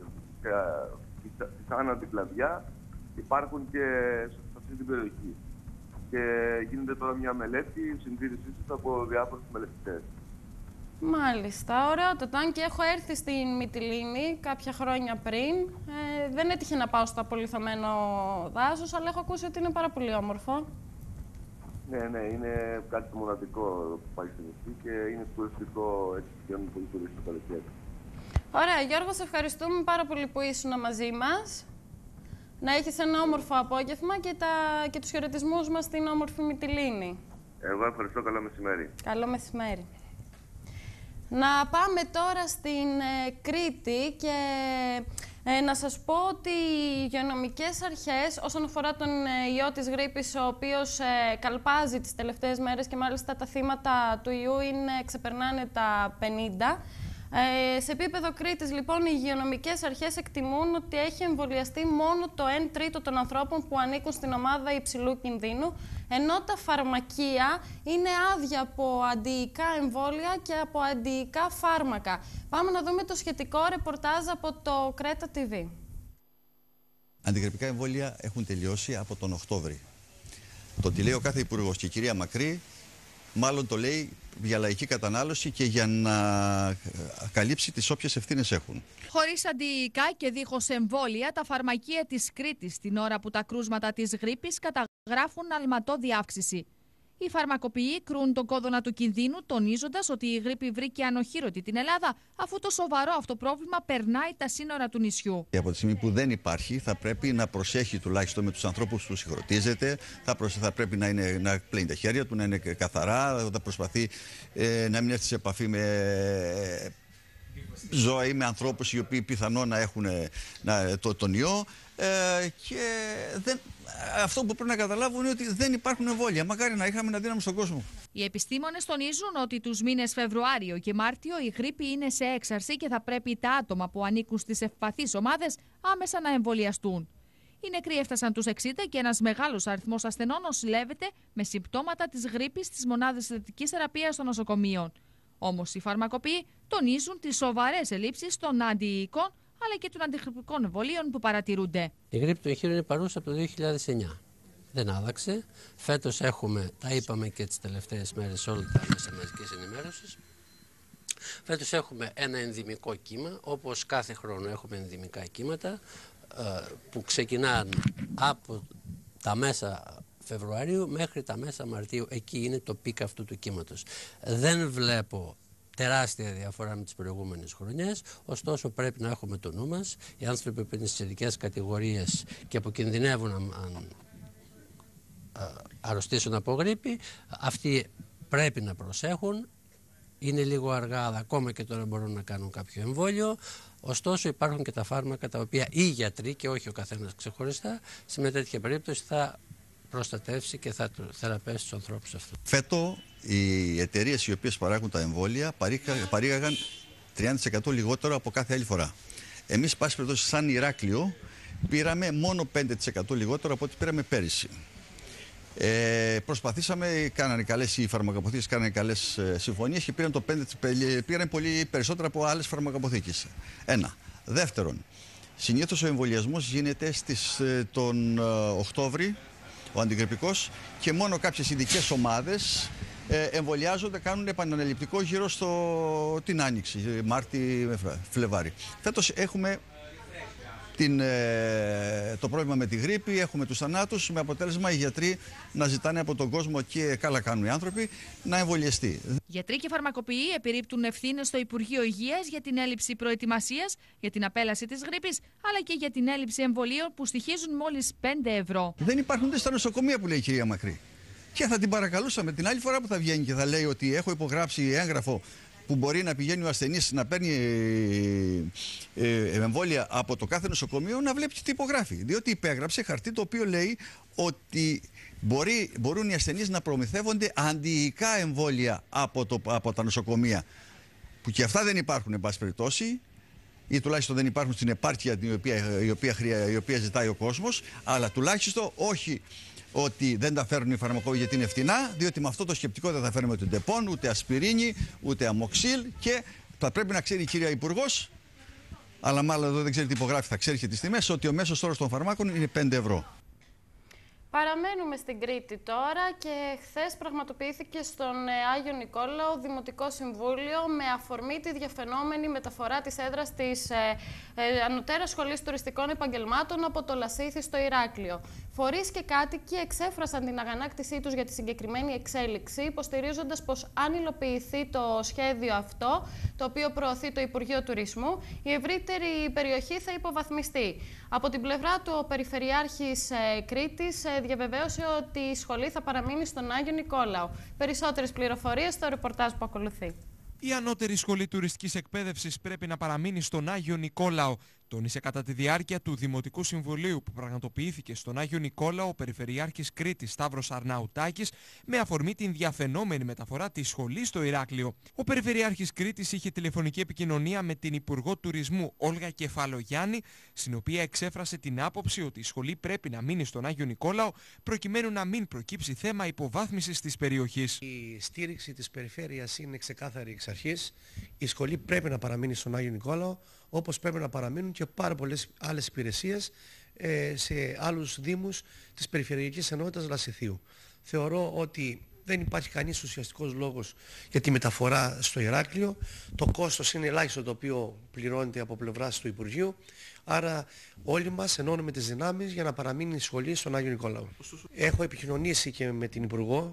[SPEAKER 12] θάνατη κλαδιά υπάρχουν και σε αυτή την περιοχή. Και γίνεται τώρα μια μελέτη συντήρησής τους από διάφορους μελετητές.
[SPEAKER 1] Μάλιστα, ωραίο το τάν και έχω έρθει στην Μυτιλήνη κάποια χρόνια πριν. Ε, δεν έτυχε να πάω στο απολιθωμένο δάσος, αλλά έχω ακούσει ότι είναι πάρα πολύ όμορφο.
[SPEAKER 12] Ναι, ναι, είναι κάτι μοναδικό που πάει στην νησί και είναι τουριστικό, έτσι πηγαίνουν πολύ τουρίστες το καλοκαίρι.
[SPEAKER 1] Ωραία, Γιώργο, σε ευχαριστούμε πάρα πολύ που ήσουν μαζί μας. Να έχεις ένα όμορφο απόγευμα και, τα... και τους χαιρετισμούς μας στην όμορφη Μυτιλήνη.
[SPEAKER 12] Εγώ ευχαριστώ, καλό μεσημέρι.
[SPEAKER 1] Καλό μεσημέρι. Να πάμε τώρα στην ε, Κρήτη και ε, να σας πω ότι οι υγειονομικές αρχές όσον αφορά τον ε, ιό της γρίπης, ο οποίος ε, καλπάζει τις τελευταίες μέρες και μάλιστα τα θύματα του ιού είναι, ξεπερνάνε τα πενήντα. Ε, σε επίπεδο Κρήτης, λοιπόν, οι υγειονομικές αρχές εκτιμούν ότι έχει εμβολιαστεί μόνο το ένα τρίτο των ανθρώπων που ανήκουν στην ομάδα υψηλού κινδύνου, ενώ τα φαρμακεία είναι άδεια από αντιϊκά εμβόλια και από αντιϊκά φάρμακα. Πάμε να δούμε το σχετικό ρεπορτάζ από το Κρέτα τι βι.
[SPEAKER 13] Αντιγρυπικά εμβόλια έχουν τελειώσει από τον Οκτώβρη. Το ότι λέει ο κάθε υπουργός και η κυρία Μακρύ, μάλλον το λέει για λαϊκή κατανάλωση και για να καλύψει τις όποιες ευθύνες έχουν.
[SPEAKER 14] Χωρίς αντιϊκά και δίχως εμβόλια, τα φαρμακεία της Κρήτης την ώρα που τα κρούσματα της γρίπης καταγράφουν αλματώδη αύξηση. Οι φαρμακοποιοί κρούν τον κόδωνα του κινδύνου, τονίζοντας ότι η γρίπη βρήκε ανοχήρωτη την Ελλάδα, αφού το σοβαρό αυτό πρόβλημα περνάει τα σύνορα του νησιού.
[SPEAKER 13] Και από τη στιγμή που δεν υπάρχει, θα πρέπει να προσέχει τουλάχιστον με τους ανθρώπους που συγχρονίζεται, θα, προσ... θα πρέπει να, είναι, να πλένει τα χέρια του, να είναι καθαρά, θα προσπαθεί ε, να μην έρθει σε επαφή με ε, ζώα ή με ανθρώπους οι οποίοι πιθανόν να έχουν να, το, τον ιό. Ε, και δεν, αυτό που πρέπει να καταλάβουν είναι ότι δεν υπάρχουν εμβόλια. Μακάρι να είχαμε να δίναμε στον κόσμο.
[SPEAKER 14] Οι επιστήμονες τονίζουν ότι τους μήνες Φεβρουάριο και Μάρτιο η γρίπη είναι σε έξαρση και θα πρέπει τα άτομα που ανήκουν στις ευπαθείς ομάδες άμεσα να εμβολιαστούν. Οι νεκροί έφτασαν τους εξήντα και ένας μεγάλος αριθμός ασθενών νοσηλεύεται με συμπτώματα της γρίπης στις μονάδες θετικής θεραπείας των νοσοκομείων. Όμως οι φαρμακοποιοί τονίζουν τις σοβαρές ελλείψεις των αντιϊκών αλλά και των αντιγρυπικών εμβολίων που παρατηρούνται.
[SPEAKER 15] Η γρίπη του εγχείρου είναι παρούσα από το δύο χιλιάδες εννιά. Δεν άλλαξε. Φέτος έχουμε, τα είπαμε και τις τελευταίες μέρες σε όλα τα μέσα μαζικής ενημέρωσης, φέτος έχουμε ένα ενδημικό κύμα, όπως κάθε χρόνο έχουμε ενδημικά κύματα που ξεκινάνε από τα μέσα Φεβρουαρίου μέχρι τα μέσα Μαρτίου. Εκεί είναι το πικ αυτού του κύματος. Δεν βλέπω τεράστια διαφορά με τις προηγούμενες χρονιές, ωστόσο πρέπει να έχουμε το νου μας. Οι άνθρωποι που είναι στις ειδικές κατηγορίες και που κινδυνεύουν αν αρρωστήσουν από γρίπη, αυτοί πρέπει να προσέχουν. Είναι λίγο αργά, αλλά ακόμα και τώρα μπορούν να κάνουν κάποιο εμβόλιο. Ωστόσο υπάρχουν και τα φάρμακα τα οποία οι γιατροί και όχι ο καθένας ξεχωριστά σε μια τέτοια περίπτωση θα προστατεύσει και θα θεραπεύσει τους ανθρώπους αυτούς.
[SPEAKER 13] Φέτο οι εταιρείες οι οποίες παράγουν τα εμβόλια παρήγαγαν τριάντα τοις εκατό λιγότερο από κάθε άλλη φορά. Εμείς, πάση περιπτώσει, σαν Ηράκλειο, πήραμε μόνο πέντε τοις εκατό λιγότερο από ό,τι πήραμε πέρυσι. Ε, προσπαθήσαμε, κάνανε καλές, οι φαρμακοποθήκες κάνανε καλές ε, συμφωνίες και πήραν, το πέντε, πήραν πολύ περισσότερα από άλλες φαρμακοποθήκες. Ένα. Δεύτερον, συνήθως ο εμβολιασμός γίνεται στις, ε, τον ε, Οκτώβρη, ο αντιγρυπικός, και μόνο κάποιες ειδικές ομάδες ε, εμβολιάζονται, κάνουν επαναληπτικό γύρω στο την Άνοιξη, Μάρτι, Φλεβάρι. Φέτος έχουμε την, ε, το πρόβλημα με τη γρίπη, έχουμε τους θανάτους, με αποτέλεσμα οι γιατροί να ζητάνε από τον κόσμο, και καλά κάνουν οι άνθρωποι, να εμβολιαστεί.
[SPEAKER 14] Γιατροί και φαρμακοποιοί επιρρύπτουν ευθύνες στο Υπουργείο Υγείας για την έλλειψη προετοιμασίας, για την απέλαση της γρίπης, αλλά και για την έλλειψη εμβολίων που στοιχίζουν μόλις πέντε ευρώ.
[SPEAKER 13] Δεν υπάρχουν στα νοσοκομεία που λέει η κυρία Μακρύ. Και θα την παρακαλούσαμε την άλλη φορά που θα βγαίνει και θα λέει ότι έχω υπογράψει έγγραφο που μπορεί να πηγαίνει ο ασθενής να παίρνει ε, ε, εμβόλια από το κάθε νοσοκομείο να βλέπει τι υπογράφει. Διότι υπέγραψε χαρτί το οποίο λέει ότι μπορεί, μπορούν οι ασθενείς να προμηθεύονται αντιϊκά εμβόλια από, το, από τα νοσοκομεία. Που και αυτά δεν υπάρχουν, εν πάση περιπτώσει, ή τουλάχιστον δεν υπάρχουν στην επάρκεια η οποία, η οποία, η οποία ζητάει ο κόσμος, αλλά τουλάχιστον όχι ότι δεν τα φέρνουν οι φαρμακологοί γιατί είναι φτηνά, διότι με αυτό το σκεπτικό δεν θα φέρνουμε ούτε ντεπών, ούτε ασπιρίνη, ούτε αμοξίλ και θα πρέπει να ξέρει η κυρία Υπουργός, αλλά μάλλον εδώ δεν ξέρει τι υπογράφει, θα ξέρει και τις τιμές, ότι ο μέσος όρος των φαρμάκων είναι πέντε ευρώ.
[SPEAKER 1] Παραμένουμε στην Κρήτη τώρα και χθες πραγματοποιήθηκε στον Άγιο Νικόλαο Δημοτικό Συμβούλιο με αφορμή τη διαφαινόμενη μεταφορά της έδρας της ε, ε, Ανωτέρας Σχολής Τουριστικών Επαγγελμάτων από το Λασίθι στο Ηράκλειο. Φορείς και κάτοικοι εξέφρασαν την αγανάκτησή τους για τη συγκεκριμένη εξέλιξη, υποστηρίζοντας πως αν υλοποιηθεί το σχέδιο αυτό, το οποίο προωθεί το Υπουργείο Τουρισμού, η ευρύτερη περιοχή θα υποβαθμιστεί. Από την πλευρά του, ο Περιφερειάρχης ε, Κρήτης ε, διαβεβαίωσε ότι η σχολή θα παραμείνει στον Άγιο Νικόλαο. Περισσότερες πληροφορίες στο ρεπορτάζ που ακολουθεί.
[SPEAKER 16] Η Ανώτερη Σχολή Τουριστικής Εκπαίδευσης πρέπει να παραμείνει στον Άγιο Νικόλαο, τόνισε κατά τη διάρκεια του Δημοτικού Συμβουλίου που πραγματοποιήθηκε στον Άγιο Νικόλαο ο Περιφερειάρχης Κρήτης Σταύρος Αρναουτάκης με αφορμή την διαφαινόμενη μεταφορά της σχολής στο Ηράκλειο. Ο Περιφερειάρχης Κρήτης είχε τηλεφωνική επικοινωνία με την Υπουργό Τουρισμού Όλγα Κεφαλογιάννη, στην οποία εξέφρασε την άποψη ότι η σχολή πρέπει να μείνει στον Άγιο Νικόλαο προκειμένου να μην προκύψει θέμα υποβάθμισης της περιοχής.
[SPEAKER 17] Η στήριξη της περιφέρειας είναι ξεκάθαρη εξ αρχής. Η σχολή πρέπει να παραμείνει στον Άγιο Νικόλαο, όπως πρέπει να παραμείνουν και πάρα πολλές άλλες υπηρεσίες ε, σε άλλους δήμους της Περιφερειακής Ενότητας Λασιθίου. Θεωρώ ότι δεν υπάρχει κανείς ουσιαστικός λόγος για τη μεταφορά στο Ηράκλειο. Το κόστος είναι ελάχιστο το οποίο πληρώνεται από πλευράς του Υπουργείου. Άρα όλοι μας ενώνουμε τις δυνάμεις για να παραμείνει η σχολή στον Άγιο Νικόλαο. Έχω επικοινωνήσει και με την Υπουργό.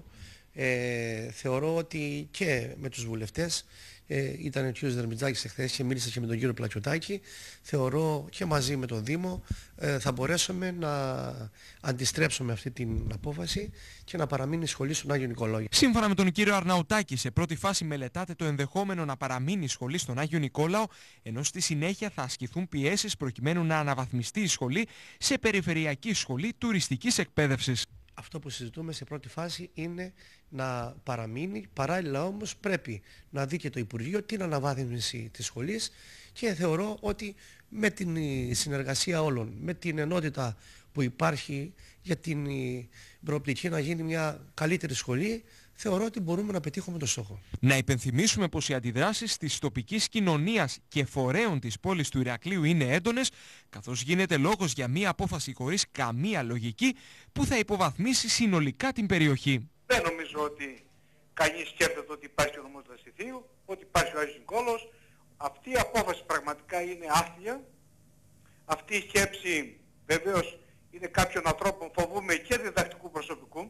[SPEAKER 17] Ε, θεωρώ ότι και με τους βουλευτές, ε, ήταν ο κ. Δερμιτζάκης εχθές και μίλησα και με τον κύριο Πλακιωτάκη, θεωρώ και μαζί με τον Δήμο ε, θα μπορέσουμε να αντιστρέψουμε αυτή την απόφαση και να παραμείνει η σχολή στον Άγιο Νικόλαο.
[SPEAKER 16] Σύμφωνα με τον κύριο Αρναουτάκη, σε πρώτη φάση μελετάται το ενδεχόμενο να παραμείνει η σχολή στον Άγιο Νικόλαο, ενώ στη συνέχεια θα ασκηθούν πιέσεις προκειμένου να αναβαθμιστεί η σχολή σε Περιφερειακή Σχολή Τουριστικής Εκπαίδευσης.
[SPEAKER 17] Αυτό που συζητούμε σε πρώτη φάση είναι να παραμείνει, παράλληλα όμως πρέπει να δει και το Υπουργείο την αναβάθμιση της σχολής και θεωρώ ότι με την συνεργασία όλων, με την ενότητα που υπάρχει για την προοπτική να γίνει μια καλύτερη σχολή, θεωρώ ότι μπορούμε να πετύχουμε το στόχο.
[SPEAKER 16] Να υπενθυμίσουμε πως οι αντιδράσεις της τοπικής κοινωνίας και φορέων της πόλης του Ηρακλείου είναι έντονες, καθώς γίνεται λόγος για μια απόφαση χωρίς καμία λογική που θα υποβαθμίσει συνολικά την περιοχή.
[SPEAKER 18] Δεν νομίζω ότι κανείς σκέφτεται ότι υπάρχει ο νομός Λασιθίου, ότι υπάρχει ο Άγιος Νικόλαος. Αυτή η απόφαση πραγματικά είναι άθλια. Αυτή η σκέψη βεβαίως είναι κάποιων ανθρώπων, φοβούμε, και διδακτικού προσωπικού.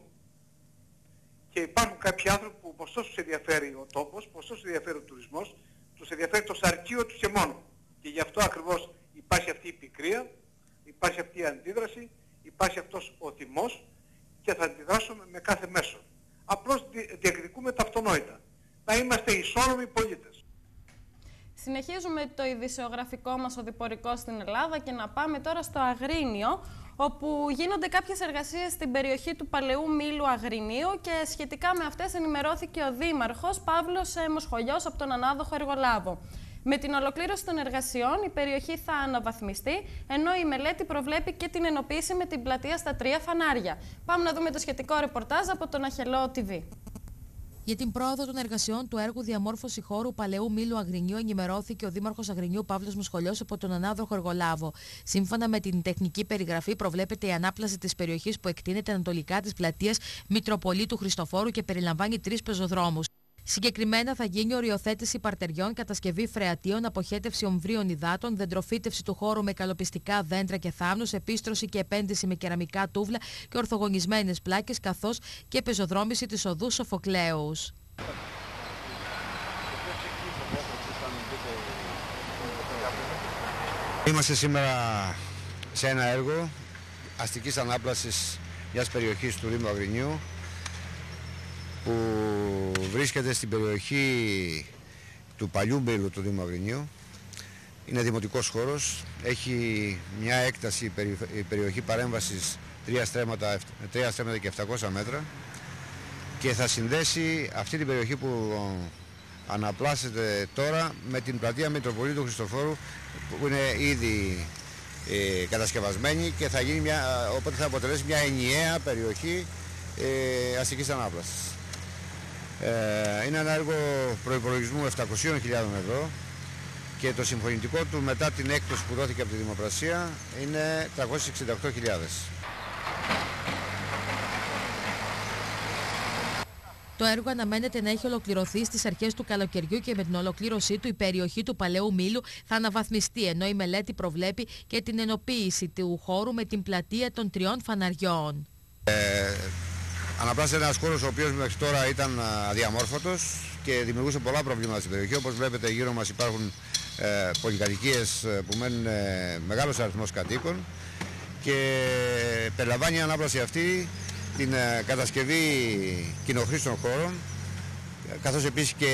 [SPEAKER 18] Και υπάρχουν κάποιοι άνθρωποι που ωστόσο τους ενδιαφέρει ο τόπος, ωστόσο τους ενδιαφέρει ο τουρισμός, τους ενδιαφέρει το σαρκείο τους και μόνο. Και γι' αυτό ακριβώς υπάρχει αυτή η πικρία, υπάρχει αυτή η αντίδραση, υπάρχει αυτός ο θυμός και θα αντιδράσουμε με κάθε μέσο. Απλώς διεκδικούμε τα αυτονόητα. Να είμαστε ισόρροποι πολίτες.
[SPEAKER 1] Συνεχίζουμε το ειδησιογραφικό μας οδηπορικό στην Ελλάδα και να πάμε τώρα στο Αγρίνιο, όπου γίνονται κάποιες εργασίες στην περιοχή του Παλαιού Μήλου Αγρινίου και σχετικά με αυτές ενημερώθηκε ο Δήμαρχος Παύλος Μοσχολιός από τον ανάδοχο εργολάβο. Με την ολοκλήρωση των εργασιών η περιοχή θα αναβαθμιστεί, ενώ η μελέτη προβλέπει και την ενοποίηση με την πλατεία στα τρία φανάρια. Πάμε να δούμε το σχετικό ρεπορτάζ από τον Αχελό τι βι.
[SPEAKER 19] Για την πρόοδο των εργασιών του έργου διαμόρφωση χώρου Παλαιού Μήλου Αγρινίου ενημερώθηκε ο Δήμαρχος Αγρινίου Παύλος Μοσχολιός από τον ανάδοχο εργολάβο. Σύμφωνα με την τεχνική περιγραφή, προβλέπεται η ανάπλαση της περιοχής που εκτείνεται ανατολικά της πλατείας Μητροπολίτου Χριστοφόρου και περιλαμβάνει τρεις πεζοδρόμους. Συγκεκριμένα θα γίνει οριοθέτηση παρτεριών, κατασκευή φρεατίων, αποχέτευση ομβρίων υδάτων, δεντροφύτευση του χώρου με καλοπιστικά δέντρα και θάμνους, επίστρωση και επένδυση με κεραμικά τούβλα και ορθογονισμένες πλάκες, καθώς και πεζοδρόμηση της οδού Σοφοκλέους.
[SPEAKER 20] Είμαστε σήμερα σε ένα έργο αστικής ανάπλασης μιας περιοχής του Ρήμου Αγρινίου, που βρίσκεται στην περιοχή του παλιού μήλου του Δήμου Αγρινίου. Είναι δημοτικός χώρος, έχει μια έκταση η περιοχή παρέμβασης τρία στρέμματα και επτακόσια μέτρα και θα συνδέσει αυτή την περιοχή που αναπλάσσεται τώρα με την πλατεία Μητροπολίτου Χριστοφόρου που είναι ήδη ε, κατασκευασμένη και θα γίνει μια, οπότε θα αποτελέσει μια ενιαία περιοχή ε, αστικής ανάπλασης. Ε, είναι ένα έργο προϋπολογισμού επτακόσιες χιλιάδες ευρώ και το συμφωνητικό του μετά την έκπτωση που δόθηκε από τη Δημοπρασία είναι τριακόσιες εξήντα οκτώ χιλιάδες.
[SPEAKER 19] Το έργο αναμένεται να έχει ολοκληρωθεί στις αρχές του καλοκαιριού και με την ολοκλήρωσή του η περιοχή του Παλαιού Μήλου θα αναβαθμιστεί, ενώ η μελέτη προβλέπει και την ενοποίηση του χώρου με την πλατεία των τριών φαναριών.
[SPEAKER 20] Ε, αναπλάσσεται ένας χώρος ο οποίος μέχρι τώρα ήταν αδιαμόρφωτος και δημιουργούσε πολλά προβλήματα στην περιοχή. Όπως βλέπετε γύρω μας υπάρχουν ε, πολυκατοικίες που μένουν ε, μεγάλος αριθμός κατοίκων και περιλαμβάνει η ανάπλαση αυτή την ε, κατασκευή κοινοχρήστων χώρων, καθώς επίσης και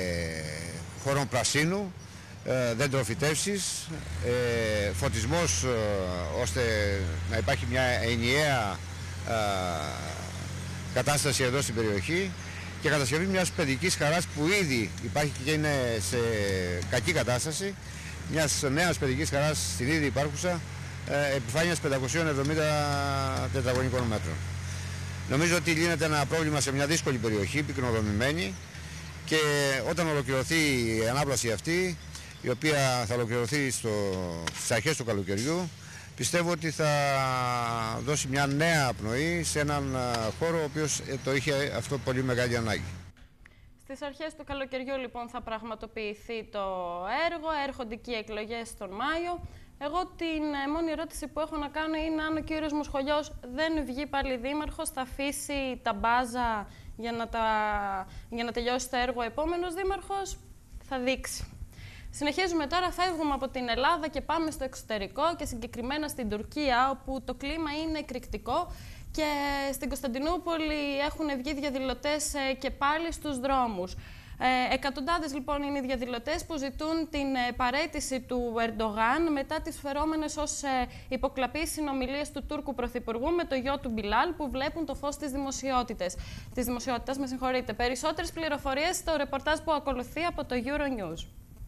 [SPEAKER 20] χώρων πρασίνου, ε, δέντροφυτεύσεις, ε, φωτισμός ε, ώστε να υπάρχει μια ενιαία ε, κατάσταση εδώ στην περιοχή και κατασκευή μιας παιδικής χαράς που ήδη υπάρχει και είναι σε κακή κατάσταση, μιας νέας παιδικής χαράς στην ήδη υπάρχουσα ε, επιφάνειας πεντακόσιες εβδομήντα τετραγωνικών μέτρων. Νομίζω ότι λύνεται ένα πρόβλημα σε μια δύσκολη περιοχή, πυκνοδομημένη, και όταν ολοκληρωθεί η ανάπλαση αυτή, η οποία θα ολοκληρωθεί στο, στις αρχές του καλοκαιριού, πιστεύω ότι θα δώσει μια νέα πνοή σε έναν χώρο ο οποίος το είχε αυτό πολύ μεγάλη ανάγκη.
[SPEAKER 1] Στις αρχές του καλοκαιριού λοιπόν θα πραγματοποιηθεί το έργο, έρχονται και οι εκλογές τον Μάιο. Εγώ την μόνη ερώτηση που έχω να κάνω είναι αν ο κύριος Μουσχολιός δεν βγει πάλι δήμαρχος, θα αφήσει τα μπάζα για να, τα... για να τελειώσει το έργο ο επόμενος δήμαρχος, θα δείξει. Συνεχίζουμε τώρα, φεύγουμε από την Ελλάδα και πάμε στο εξωτερικό και συγκεκριμένα στην Τουρκία, όπου το κλίμα είναι εκρηκτικό και στην Κωνσταντινούπολη έχουν βγει διαδηλωτές και πάλι στους δρόμους. Ε, εκατοντάδες λοιπόν είναι οι διαδηλωτές που ζητούν την ε, παραίτηση του Ερντογάν μετά τις φερόμενες ως ε, υποκλαπείς συνομιλίες του Τούρκου Πρωθυπουργού με το γιο του Μπιλάλ, που βλέπουν το φως της δημοσιότητας. Της δημοσιότητας, με συγχωρείτε. Περισσότερες πληροφορίες στο ρεπορτάζ που ακολουθεί από το Euronews.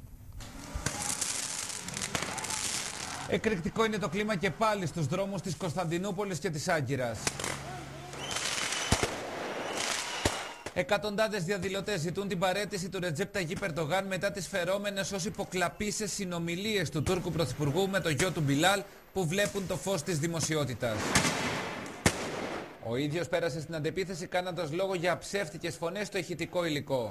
[SPEAKER 21] Εκρηκτικό είναι το κλίμα και πάλι στους δρόμους της Κωνσταντινούπολης και της Άγκυρας. Εκατοντάδες διαδηλωτές ζητούν την παραίτηση του Ρετζέπ Ταγιπ Ερντογάν μετά τις φερόμενες ως υποκλαπείς συνομιλίες του Τούρκου Πρωθυπουργού με το γιο του Μπιλάλ, που βλέπουν το φως της δημοσιότητας. Ο ίδιος πέρασε στην αντεπίθεση κάνοντας λόγο για ψεύτικες φωνές στο ηχητικό υλικό.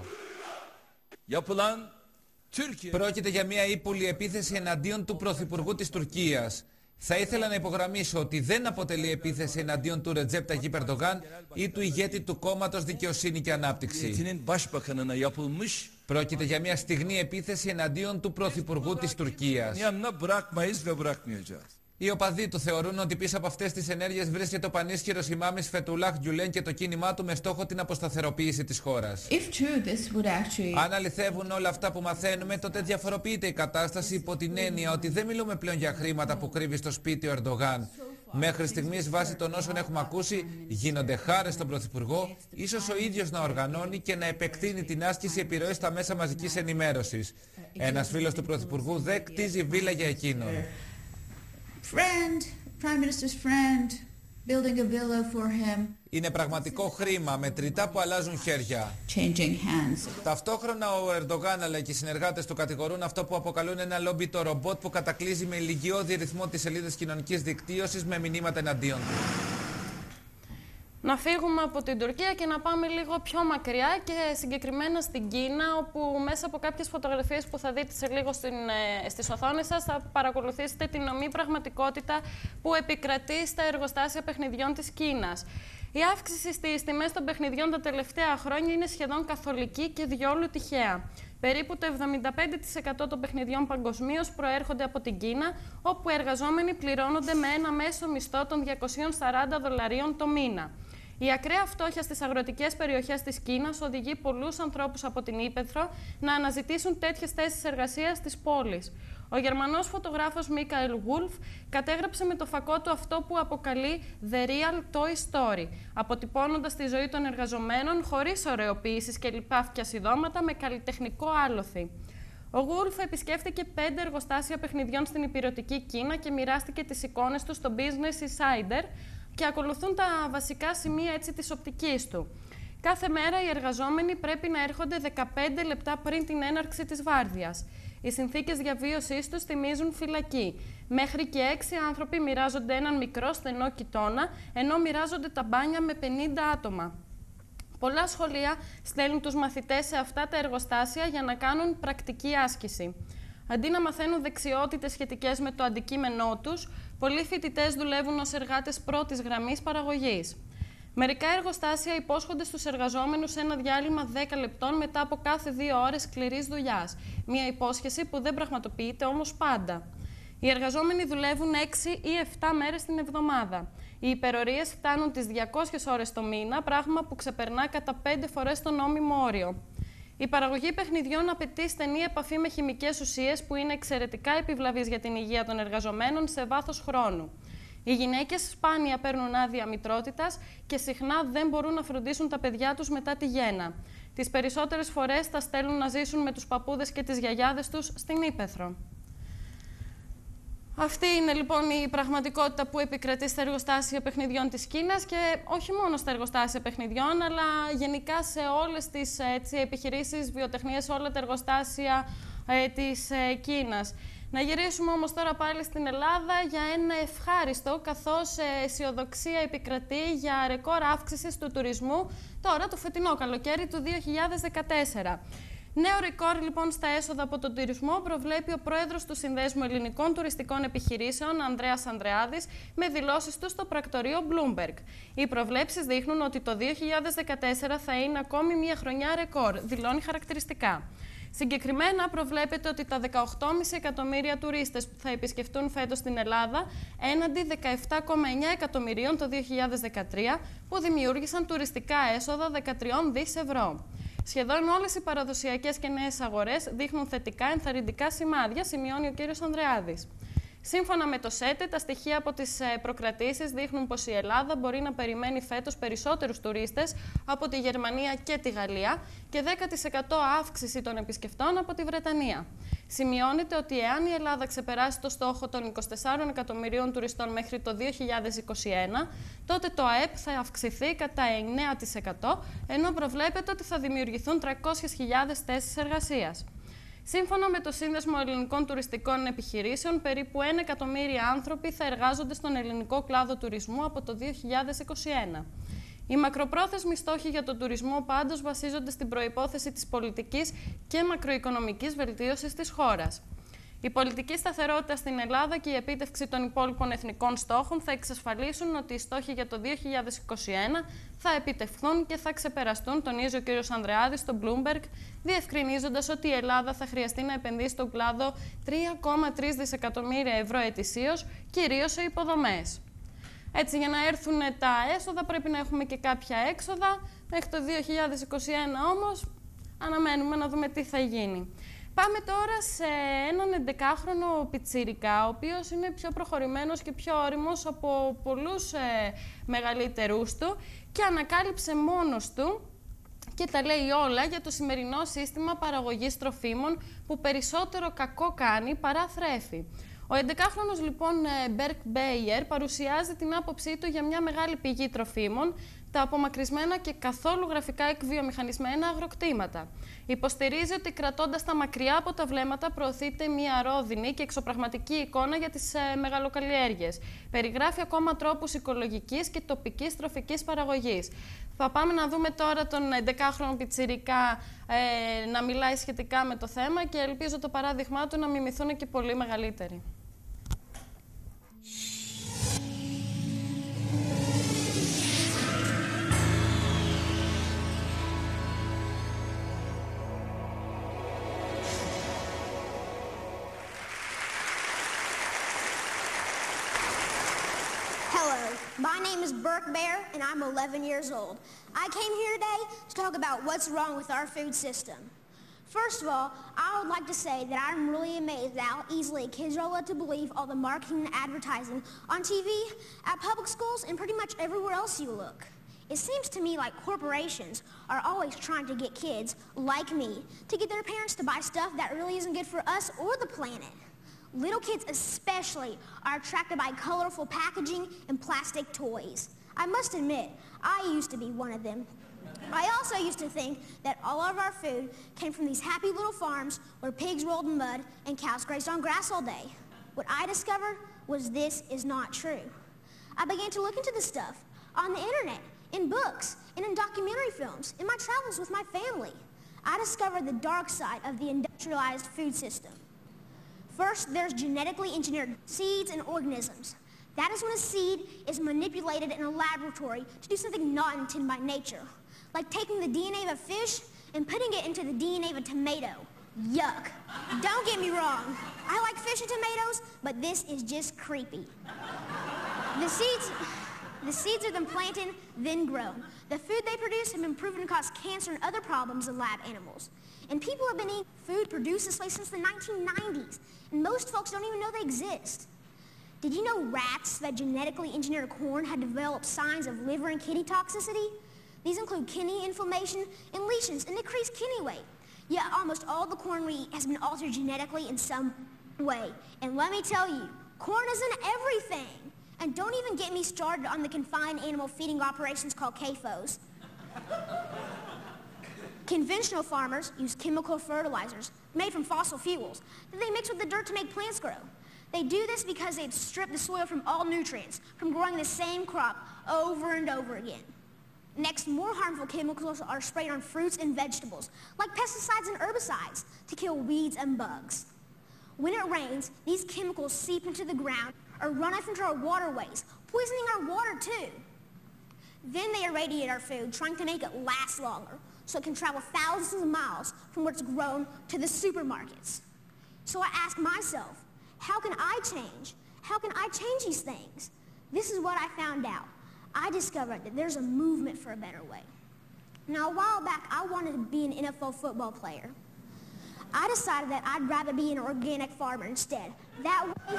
[SPEAKER 21] Πρόκειται για μια ύπουλη επίθεση εναντίον του Πρωθυπουργού της Τουρκίας. Θα ήθελα να υπογραμμίσω ότι δεν αποτελεί επίθεση εναντίον του Ρετζέπ Ταγιπ Ερντογάν ή του ηγέτη του κόμματος Δικαιοσύνη και Ανάπτυξη. Πρόκειται για μια στιγνή επίθεση εναντίον του Πρωθυπουργού της Τουρκίας. Οι οπαδοί του θεωρούν ότι πίσω από αυτές τις ενέργειες βρίσκεται ο πανίσχυρος ημάμις Φετουλάχ Γκιουλέν και το κίνημά του με στόχο την αποσταθεροποίηση της χώρας. Actually... Αν αληθεύουν όλα αυτά που μαθαίνουμε, τότε διαφοροποιείται η κατάσταση υπό την έννοια ότι δεν μιλούμε πλέον για χρήματα που κρύβει στο σπίτι ο Ερντογάν. Μέχρι στιγμής, βάσει των όσων έχουμε ακούσει, γίνονται χάρες στον Πρωθυπουργό, ίσως ο ίδιος να οργανώνει και να επεκτείνει την άσκηση επιρροής στα μέσα μαζικής ενημέρωσης. Ένας φίλος του Πρωθυπουργού δε κτίζει βίλα για εκείνον.
[SPEAKER 22] Friend, Prime Minister's friend, building a villa for him.
[SPEAKER 21] Είναι πραγματικό χρήμα, μετρητά που αλλάζουν χέρια.
[SPEAKER 22] Changing hands.
[SPEAKER 21] Ταυτόχρονα ο Ερντογάν αλλά και οι συνεργάτες του κατηγορούν αυτό που αποκαλούν ένα λόμπι το ρομπότ που κατακλείζει με ηλικιώδη ρυθμό τις σελίδες κοινωνικής δικτύωσης με μηνύματα εναντίον του.
[SPEAKER 1] Να φύγουμε από την Τουρκία και να πάμε λίγο πιο μακριά και συγκεκριμένα στην Κίνα, όπου μέσα από κάποιες φωτογραφίες που θα δείτε σε λίγο στην, στις οθόνες σας θα παρακολουθήσετε την ομή πραγματικότητα που επικρατεί στα εργοστάσια παιχνιδιών της Κίνας. Η αύξηση στις τιμές των παιχνιδιών τα τελευταία χρόνια είναι σχεδόν καθολική και διόλου τυχαία. Περίπου το εβδομήντα πέντε τοις εκατό των παιχνιδιών παγκοσμίως προέρχονται από την Κίνα, όπου οι εργαζόμενοι πληρώνονται με ένα μέσο μισθό των διακοσίων σαράντα δολαρίων το μήνα. Η ακραία φτώχεια στις αγροτικές περιοχές της Κίνας οδηγεί πολλούς ανθρώπους από την Ύπαιθρο να αναζητήσουν τέτοιες θέσεις εργασίας στις πόλεις. Ο Γερμανός φωτογράφος Μίκαελ Γουλφ κατέγραψε με το φακό του αυτό που αποκαλεί «The Real Toy Story», αποτυπώνοντας τη ζωή των εργαζομένων χωρίς ωρεοποίησεις και λιπάφκια σιδώματα με καλλιτεχνικό άλοθη. Ο Γουλφ επισκέφτηκε πέντε εργοστάσια παιχνιδιών στην ηπειρωτική Κίνα και μοιράστηκε τις εικόνες του στο Business Insider και ακολουθούν τα βασικά σημεία έτσι της οπτικής του. Κάθε μέρα οι εργαζόμενοι πρέπει να έρχονται δεκαπέντε λεπτά πριν την έναρξη της βάρδιας. Οι συνθήκες διαβίωσής τους θυμίζουν φυλακή. Μέχρι και έξι άνθρωποι μοιράζονται έναν μικρό στενό κοιτώνα, ενώ μοιράζονται τα μπάνια με πενήντα άτομα. Πολλά σχολεία στέλνουν τους μαθητές σε αυτά τα εργοστάσια για να κάνουν πρακτική άσκηση. Αντί να μαθαίνουν δεξιότητες σχετικές με το αντικείμενό τους, πολλοί φοιτητές δουλεύουν ως εργάτες πρώτης γραμμής παραγωγής. Μερικά εργοστάσια υπόσχονται στους εργαζόμενους ένα διάλειμμα δέκα λεπτών μετά από κάθε δύο ώρες σκληρής δουλειάς. Μια υπόσχεση που δεν πραγματοποιείται όμως πάντα. Οι εργαζόμενοι δουλεύουν έξι ή επτά μέρες την εβδομάδα. Οι υπερορίες φτάνουν τις διακόσιες ώρες το μήνα, πράγμα που ξεπερνά κατά πέντε φορές το νόμιμο όριο. Η παραγωγή παιχνιδιών απαιτεί στενή επαφή με χημικές ουσίες που είναι εξαιρετικά επιβλαβείς για την υγεία των εργαζομένων σε βάθος χρόνου. Οι γυναίκες σπάνια παίρνουν άδεια μητρότητας και συχνά δεν μπορούν να φροντίσουν τα παιδιά τους μετά τη γέννα. Τις περισσότερες φορές τα στέλνουν να ζήσουν με τους παππούδες και τις γιαγιάδες τους στην Ύπαιθρο. Αυτή είναι λοιπόν η πραγματικότητα που επικρατεί στα εργοστάσια παιχνιδιών της Κίνας και όχι μόνο στα εργοστάσια παιχνιδιών, αλλά γενικά σε όλες τις έτσι, επιχειρήσεις βιοτεχνίας, όλα τα εργοστάσια ε, της ε, Κίνας. Να γυρίσουμε όμως τώρα πάλι στην Ελλάδα για ένα ευχάριστο, καθώς ε, αισιοδοξία επικρατεί για ρεκόρ αύξησης του τουρισμού τώρα το φετινό καλοκαίρι του δύο χιλιάδες δεκατέσσερα. Νέο ρεκόρ λοιπόν στα έσοδα από τον τουρισμό προβλέπει ο πρόεδρος του Συνδέσμου Ελληνικών Τουριστικών Επιχειρήσεων, Ανδρέας Ανδρεάδης, με δηλώσεις του στο πρακτορείο Bloomberg. Οι προβλέψεις δείχνουν ότι το δύο χιλιάδες δεκατέσσερα θα είναι ακόμη μια χρονιά ρεκόρ, δηλώνει χαρακτηριστικά. Συγκεκριμένα προβλέπεται ότι τα δεκαοκτώ κόμμα πέντε εκατομμύρια τουρίστες που θα επισκεφτούν φέτος στην Ελλάδα έναντι δεκαεπτά κόμμα εννέα εκατομμυρίων το δύο χιλιάδες δεκατρία που δημιούργησαν τουριστικά έσοδα δεκατρία δισεκατομμύρια ευρώ. Σχεδόν όλες οι παραδοσιακές και νέες αγορές δείχνουν θετικά ενθαρρυντικά σημάδια, σημειώνει ο κ. Ανδρεάδης. Σύμφωνα με το ΣΕΤΕ, τα στοιχεία από τις προκρατήσεις δείχνουν πως η Ελλάδα μπορεί να περιμένει φέτος περισσότερους τουρίστες από τη Γερμανία και τη Γαλλία και δέκα τοις εκατό αύξηση των επισκεπτών από τη Βρετανία. Σημειώνεται ότι εάν η Ελλάδα ξεπεράσει το στόχο των είκοσι τεσσάρων εκατομμυρίων τουριστών μέχρι το δύο χιλιάδες είκοσι ένα, τότε το ΑΕΠ θα αυξηθεί κατά εννέα τοις εκατό, ενώ προβλέπεται ότι θα δημιουργηθούν τριακόσιες χιλιάδες θέσεις εργασίας. Σύμφωνα με το Σύνδεσμο Ελληνικών Τουριστικών Επιχειρήσεων, περίπου ένα εκατομμύριο άνθρωποι θα εργάζονται στον ελληνικό κλάδο τουρισμού από το δύο χιλιάδες είκοσι ένα. Οι μακροπρόθεσμοι στόχοι για τον τουρισμό πάντως βασίζονται στην προϋπόθεση της πολιτικής και μακροοικονομικής βελτίωσης της χώρας. Η πολιτική σταθερότητα στην Ελλάδα και η επίτευξη των υπόλοιπων εθνικών στόχων θα εξασφαλίσουν ότι οι στόχοι για το δύο χιλιάδες είκοσι ένα θα επιτευχθούν και θα ξεπεραστούν, τονίζει ο κ. Ανδρεάδης στο Bloomberg, διευκρινίζοντας ότι η Ελλάδα θα χρειαστεί να επενδύσει στον κλάδο τρία κόμμα τρία δισεκατομμύρια ευρώ ετησίως, κυρίως σε υποδομές. Έτσι, για να έρθουν τα έσοδα πρέπει να έχουμε και κάποια έξοδα. Μέχρι το δύο χιλιάδες είκοσι ένα όμως αναμένουμε να δούμε τι θα γίνει. Πάμε τώρα σε έναν εντεκάχρονο πιτσιρικά, ο οποίος είναι πιο προχωρημένος και πιο όριμος από πολλούς ε, μεγαλύτερούς του και ανακάλυψε μόνος του και τα λέει όλα για το σημερινό σύστημα παραγωγής τροφίμων που περισσότερο κακό κάνει παρά θρέφει. Ο εντεκάχρονος λοιπόν Μπέρκ Μπέιερ παρουσιάζει την άποψή του για μια μεγάλη πηγή τροφίμων, τα απομακρυσμένα και καθόλου γραφικά εκβιομηχανισμένα αγροκτήματα. Υποστηρίζει ότι κρατώντας τα μακριά από τα βλέμματα προωθείται μια ρόδινη και εξωπραγματική εικόνα για τις ε, μεγαλοκαλλιέργειες. Περιγράφει ακόμα τρόπους οικολογικής και τοπικής τροφικής παραγωγής. Θα πάμε να δούμε τώρα τον εντεκάχρονο πιτσιρικά ε, να μιλάει σχετικά με το θέμα και ελπίζω το παράδειγμά του να μιμηθούν και πολύ μεγαλύτεροι.
[SPEAKER 2] Hello. My name is Burke Bear, and I'm eleven years old. I came here today to talk about what's wrong with our food system. First of all, I would like to say that I'm really amazed at how easily kids are led to believe all the marketing and advertising on T V, at public schools, and pretty much everywhere else you look. It seems to me like corporations are always trying to get kids, like me, to get their parents to buy stuff that really isn't good for us or the planet. Little kids especially are attracted by colorful packaging and plastic toys. I must admit, I used to be one of them. I also used to think that all of our food came from these happy little farms where pigs rolled in mud and cows grazed on grass all day. What I discovered was this is not true. I began to look into this stuff on the internet, in books, and in documentary films, in my travels with my family. I discovered the dark side of the industrialized food system. First, there's genetically engineered seeds and organisms. That is when a seed is manipulated in a laboratory to do something not intended by nature, like taking the D N A of a fish and putting it into the D N A of a tomato. Yuck. Don't get me wrong. I like fish and tomatoes, but this is just creepy. The seeds, the seeds are then planted, then grown. The food they produce have been proven to cause cancer and other problems in lab animals. And people have been eating food produced this way since the nineteen nineties, and most folks don't even know they exist. Did you know rats that genetically engineered corn had developed signs of liver and kidney toxicity? These include kidney inflammation and lesions and decreased kidney weight. Yet almost all the corn we eat has been altered genetically in some way. And let me tell you, corn isn't everything. And don't even get me started on the confined animal feeding operations called C A F Os. Conventional farmers use chemical fertilizers made from fossil fuels that they mix with the dirt to make plants grow. They do this because they'd strip the soil from all nutrients from growing the same crop over and over again. Next, more harmful chemicals are sprayed on fruits and vegetables, like pesticides and herbicides, to kill weeds and bugs. When it rains, these chemicals seep into the ground or run off into our waterways, poisoning our water too. Then they irradiate our food, trying to make it last longer, so it can travel thousands of miles from where it's grown to the supermarkets. So I ask myself, how can I change? How can I change these things? This is what I found out. I discovered that there's a movement for a better way. Now, a while back, I wanted to be an N F L football player. I decided that I'd rather be an organic farmer instead. That way...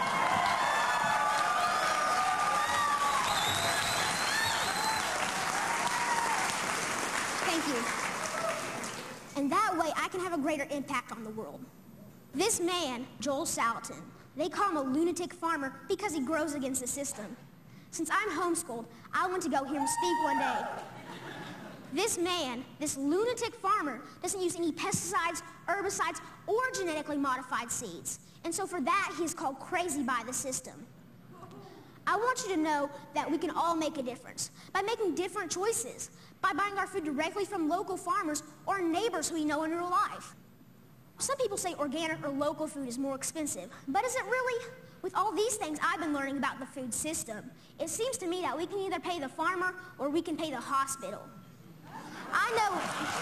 [SPEAKER 2] Thank you. And that way, I can have a greater impact on the world. This man, Joel Salatin, they call him a lunatic farmer because he grows against the system. Since I'm homeschooled, I went to go hear him speak one day. This man, this lunatic farmer, doesn't use any pesticides, herbicides, or genetically modified seeds. And so for that, he is called crazy by the system. I want you to know that we can all make a difference by making different choices, by buying our food directly from local farmers or neighbors who we know in real life. Some people say organic or local food is more expensive, but is it really? With all these things I've been learning about the food system, it seems to me that we can either pay the farmer or we can pay the hospital. I know...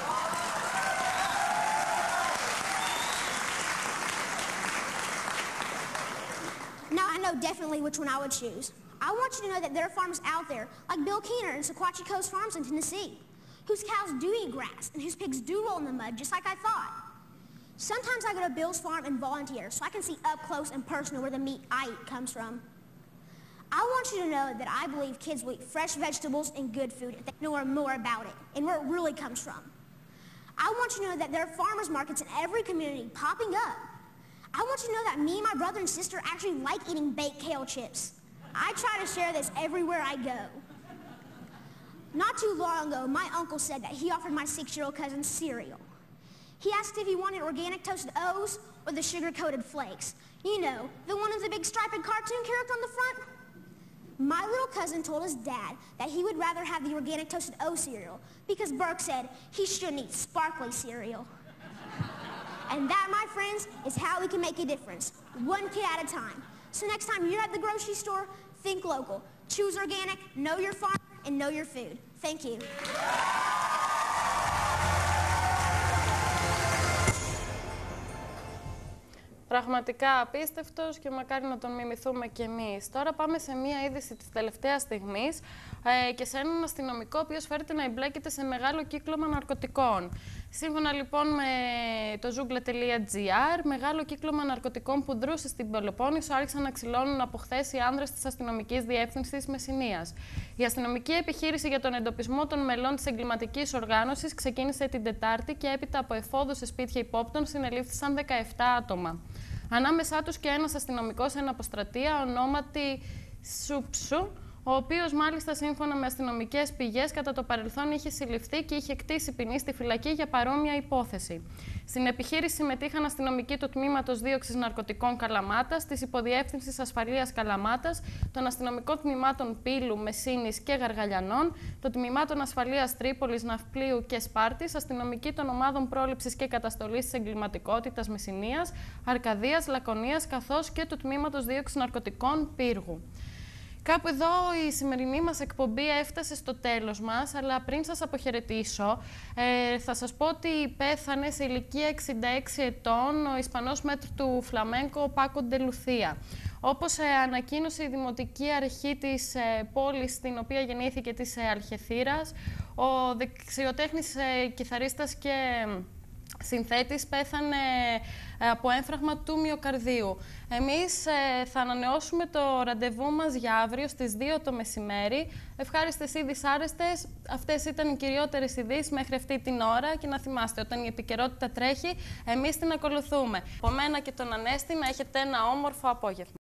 [SPEAKER 2] Now I know definitely which one I would choose. I want you to know that there are farmers out there, like Bill Keener and Sequatchie Coast Farms in Tennessee, whose cows do eat grass and whose pigs do roll in the mud just like I thought. Sometimes I go to Bill's farm and volunteer so I can see up close and personal where the meat I eat comes from. I want you to know that I believe kids will eat fresh vegetables and good food if they know more about it and where it really comes from. I want you to know that there are farmers markets in every community popping up. I want you to know that me and my brother and sister actually like eating baked kale chips. I try to share this everywhere I go. Not too long ago, my uncle said that he offered my six-year-old cousin cereal. He asked if he wanted organic toasted O's or the sugar-coated flakes. You know, the one with the big striped cartoon character on the front. My little cousin told his dad that he would rather have the organic toasted O cereal because Burke said he shouldn't eat sparkly cereal. And that, my friends, is how we can make a difference, one kid at a time. So next time you're at the grocery store, think local. Choose organic, know your farm, and know your food. Thank you.
[SPEAKER 1] Πραγματικά απίστευτος και μακάρι να τον μιμηθούμε κι εμείς. Τώρα πάμε σε μία είδηση της τελευταίας στιγμής ε, και σε έναν αστυνομικό ο οποίος φέρεται να εμπλέκεται σε μεγάλο κύκλωμα ναρκωτικών. Σύμφωνα λοιπόν με το ζούγκλα τελεία τζι άρ, μεγάλο κύκλωμα ναρκωτικών που δρούσε στην Πελοπόννησο άρχισαν να ξυλώνουν από χθες οι άνδρες της αστυνομικής διεύθυνσης Μεσσηνίας. Η αστυνομική επιχείρηση για τον εντοπισμό των μελών της εγκληματικής οργάνωσης ξεκίνησε την Τετάρτη και έπειτα από εφόδους σε σπίτια υπόπτων συνελήφθησαν δεκαεπτά άτομα. Ανάμεσά τους και ένας αστυνομικός εν αποστρατεία ονόματι Σούψου, ο οποίος μάλιστα σύμφωνα με αστυνομικές πηγές κατά το παρελθόν είχε συλληφθεί και είχε κτήσει ποινή στη φυλακή για παρόμοια υπόθεση. Στην επιχείρηση συμμετείχαν αστυνομικοί του Τμήματος Δίωξης Ναρκωτικών Καλαμάτας, της Υποδιεύθυνσης Ασφαλείας Καλαμάτας, των αστυνομικών τμήματων Πύλου, Μεσσήνης και Γαργαλιανών, των τμήματων Ασφαλείας Τρίπολης, Ναυπλίου και Σπάρτης, αστυνομικοί των ομάδων πρόληψης και καταστολής της εγκληματικότητας Μεσσηνίας, Αρκαδίας, Λακωνίας, καθώς και του Τμήματος Δίωξης Ναρκωτικών Πύργου. Κάπου εδώ η σημερινή μας εκπομπή έφτασε στο τέλος μας, αλλά πριν σας αποχαιρετήσω, ε, θα σας πω ότι πέθανε σε ηλικία εξήντα έξι ετών ο Ισπανός μέτρ του Φλαμέγκο, ο Πάκο Ντε Λουθία. Όπως ε, ανακοίνωσε η Δημοτική Αρχή της ε, πόλης στην οποία γεννήθηκε, της ε, Αλχεθήρας, ο δεξιοτέχνης ε, κιθαρίστας και συνθέτης πέθανε από έμφραγμα του μυοκαρδίου. Εμείς ε, θα ανανεώσουμε το ραντεβού μας για αύριο στις δύο το μεσημέρι. Ευχάριστες ή δυσάρεστες, αυτές ήταν οι κυριότερες ειδήσεις μέχρι αυτή την ώρα και να θυμάστε, όταν η επικαιρότητα τρέχει, εμείς την ακολουθούμε. Από μένα και τον Ανέστη να έχετε ένα όμορφο απόγευμα.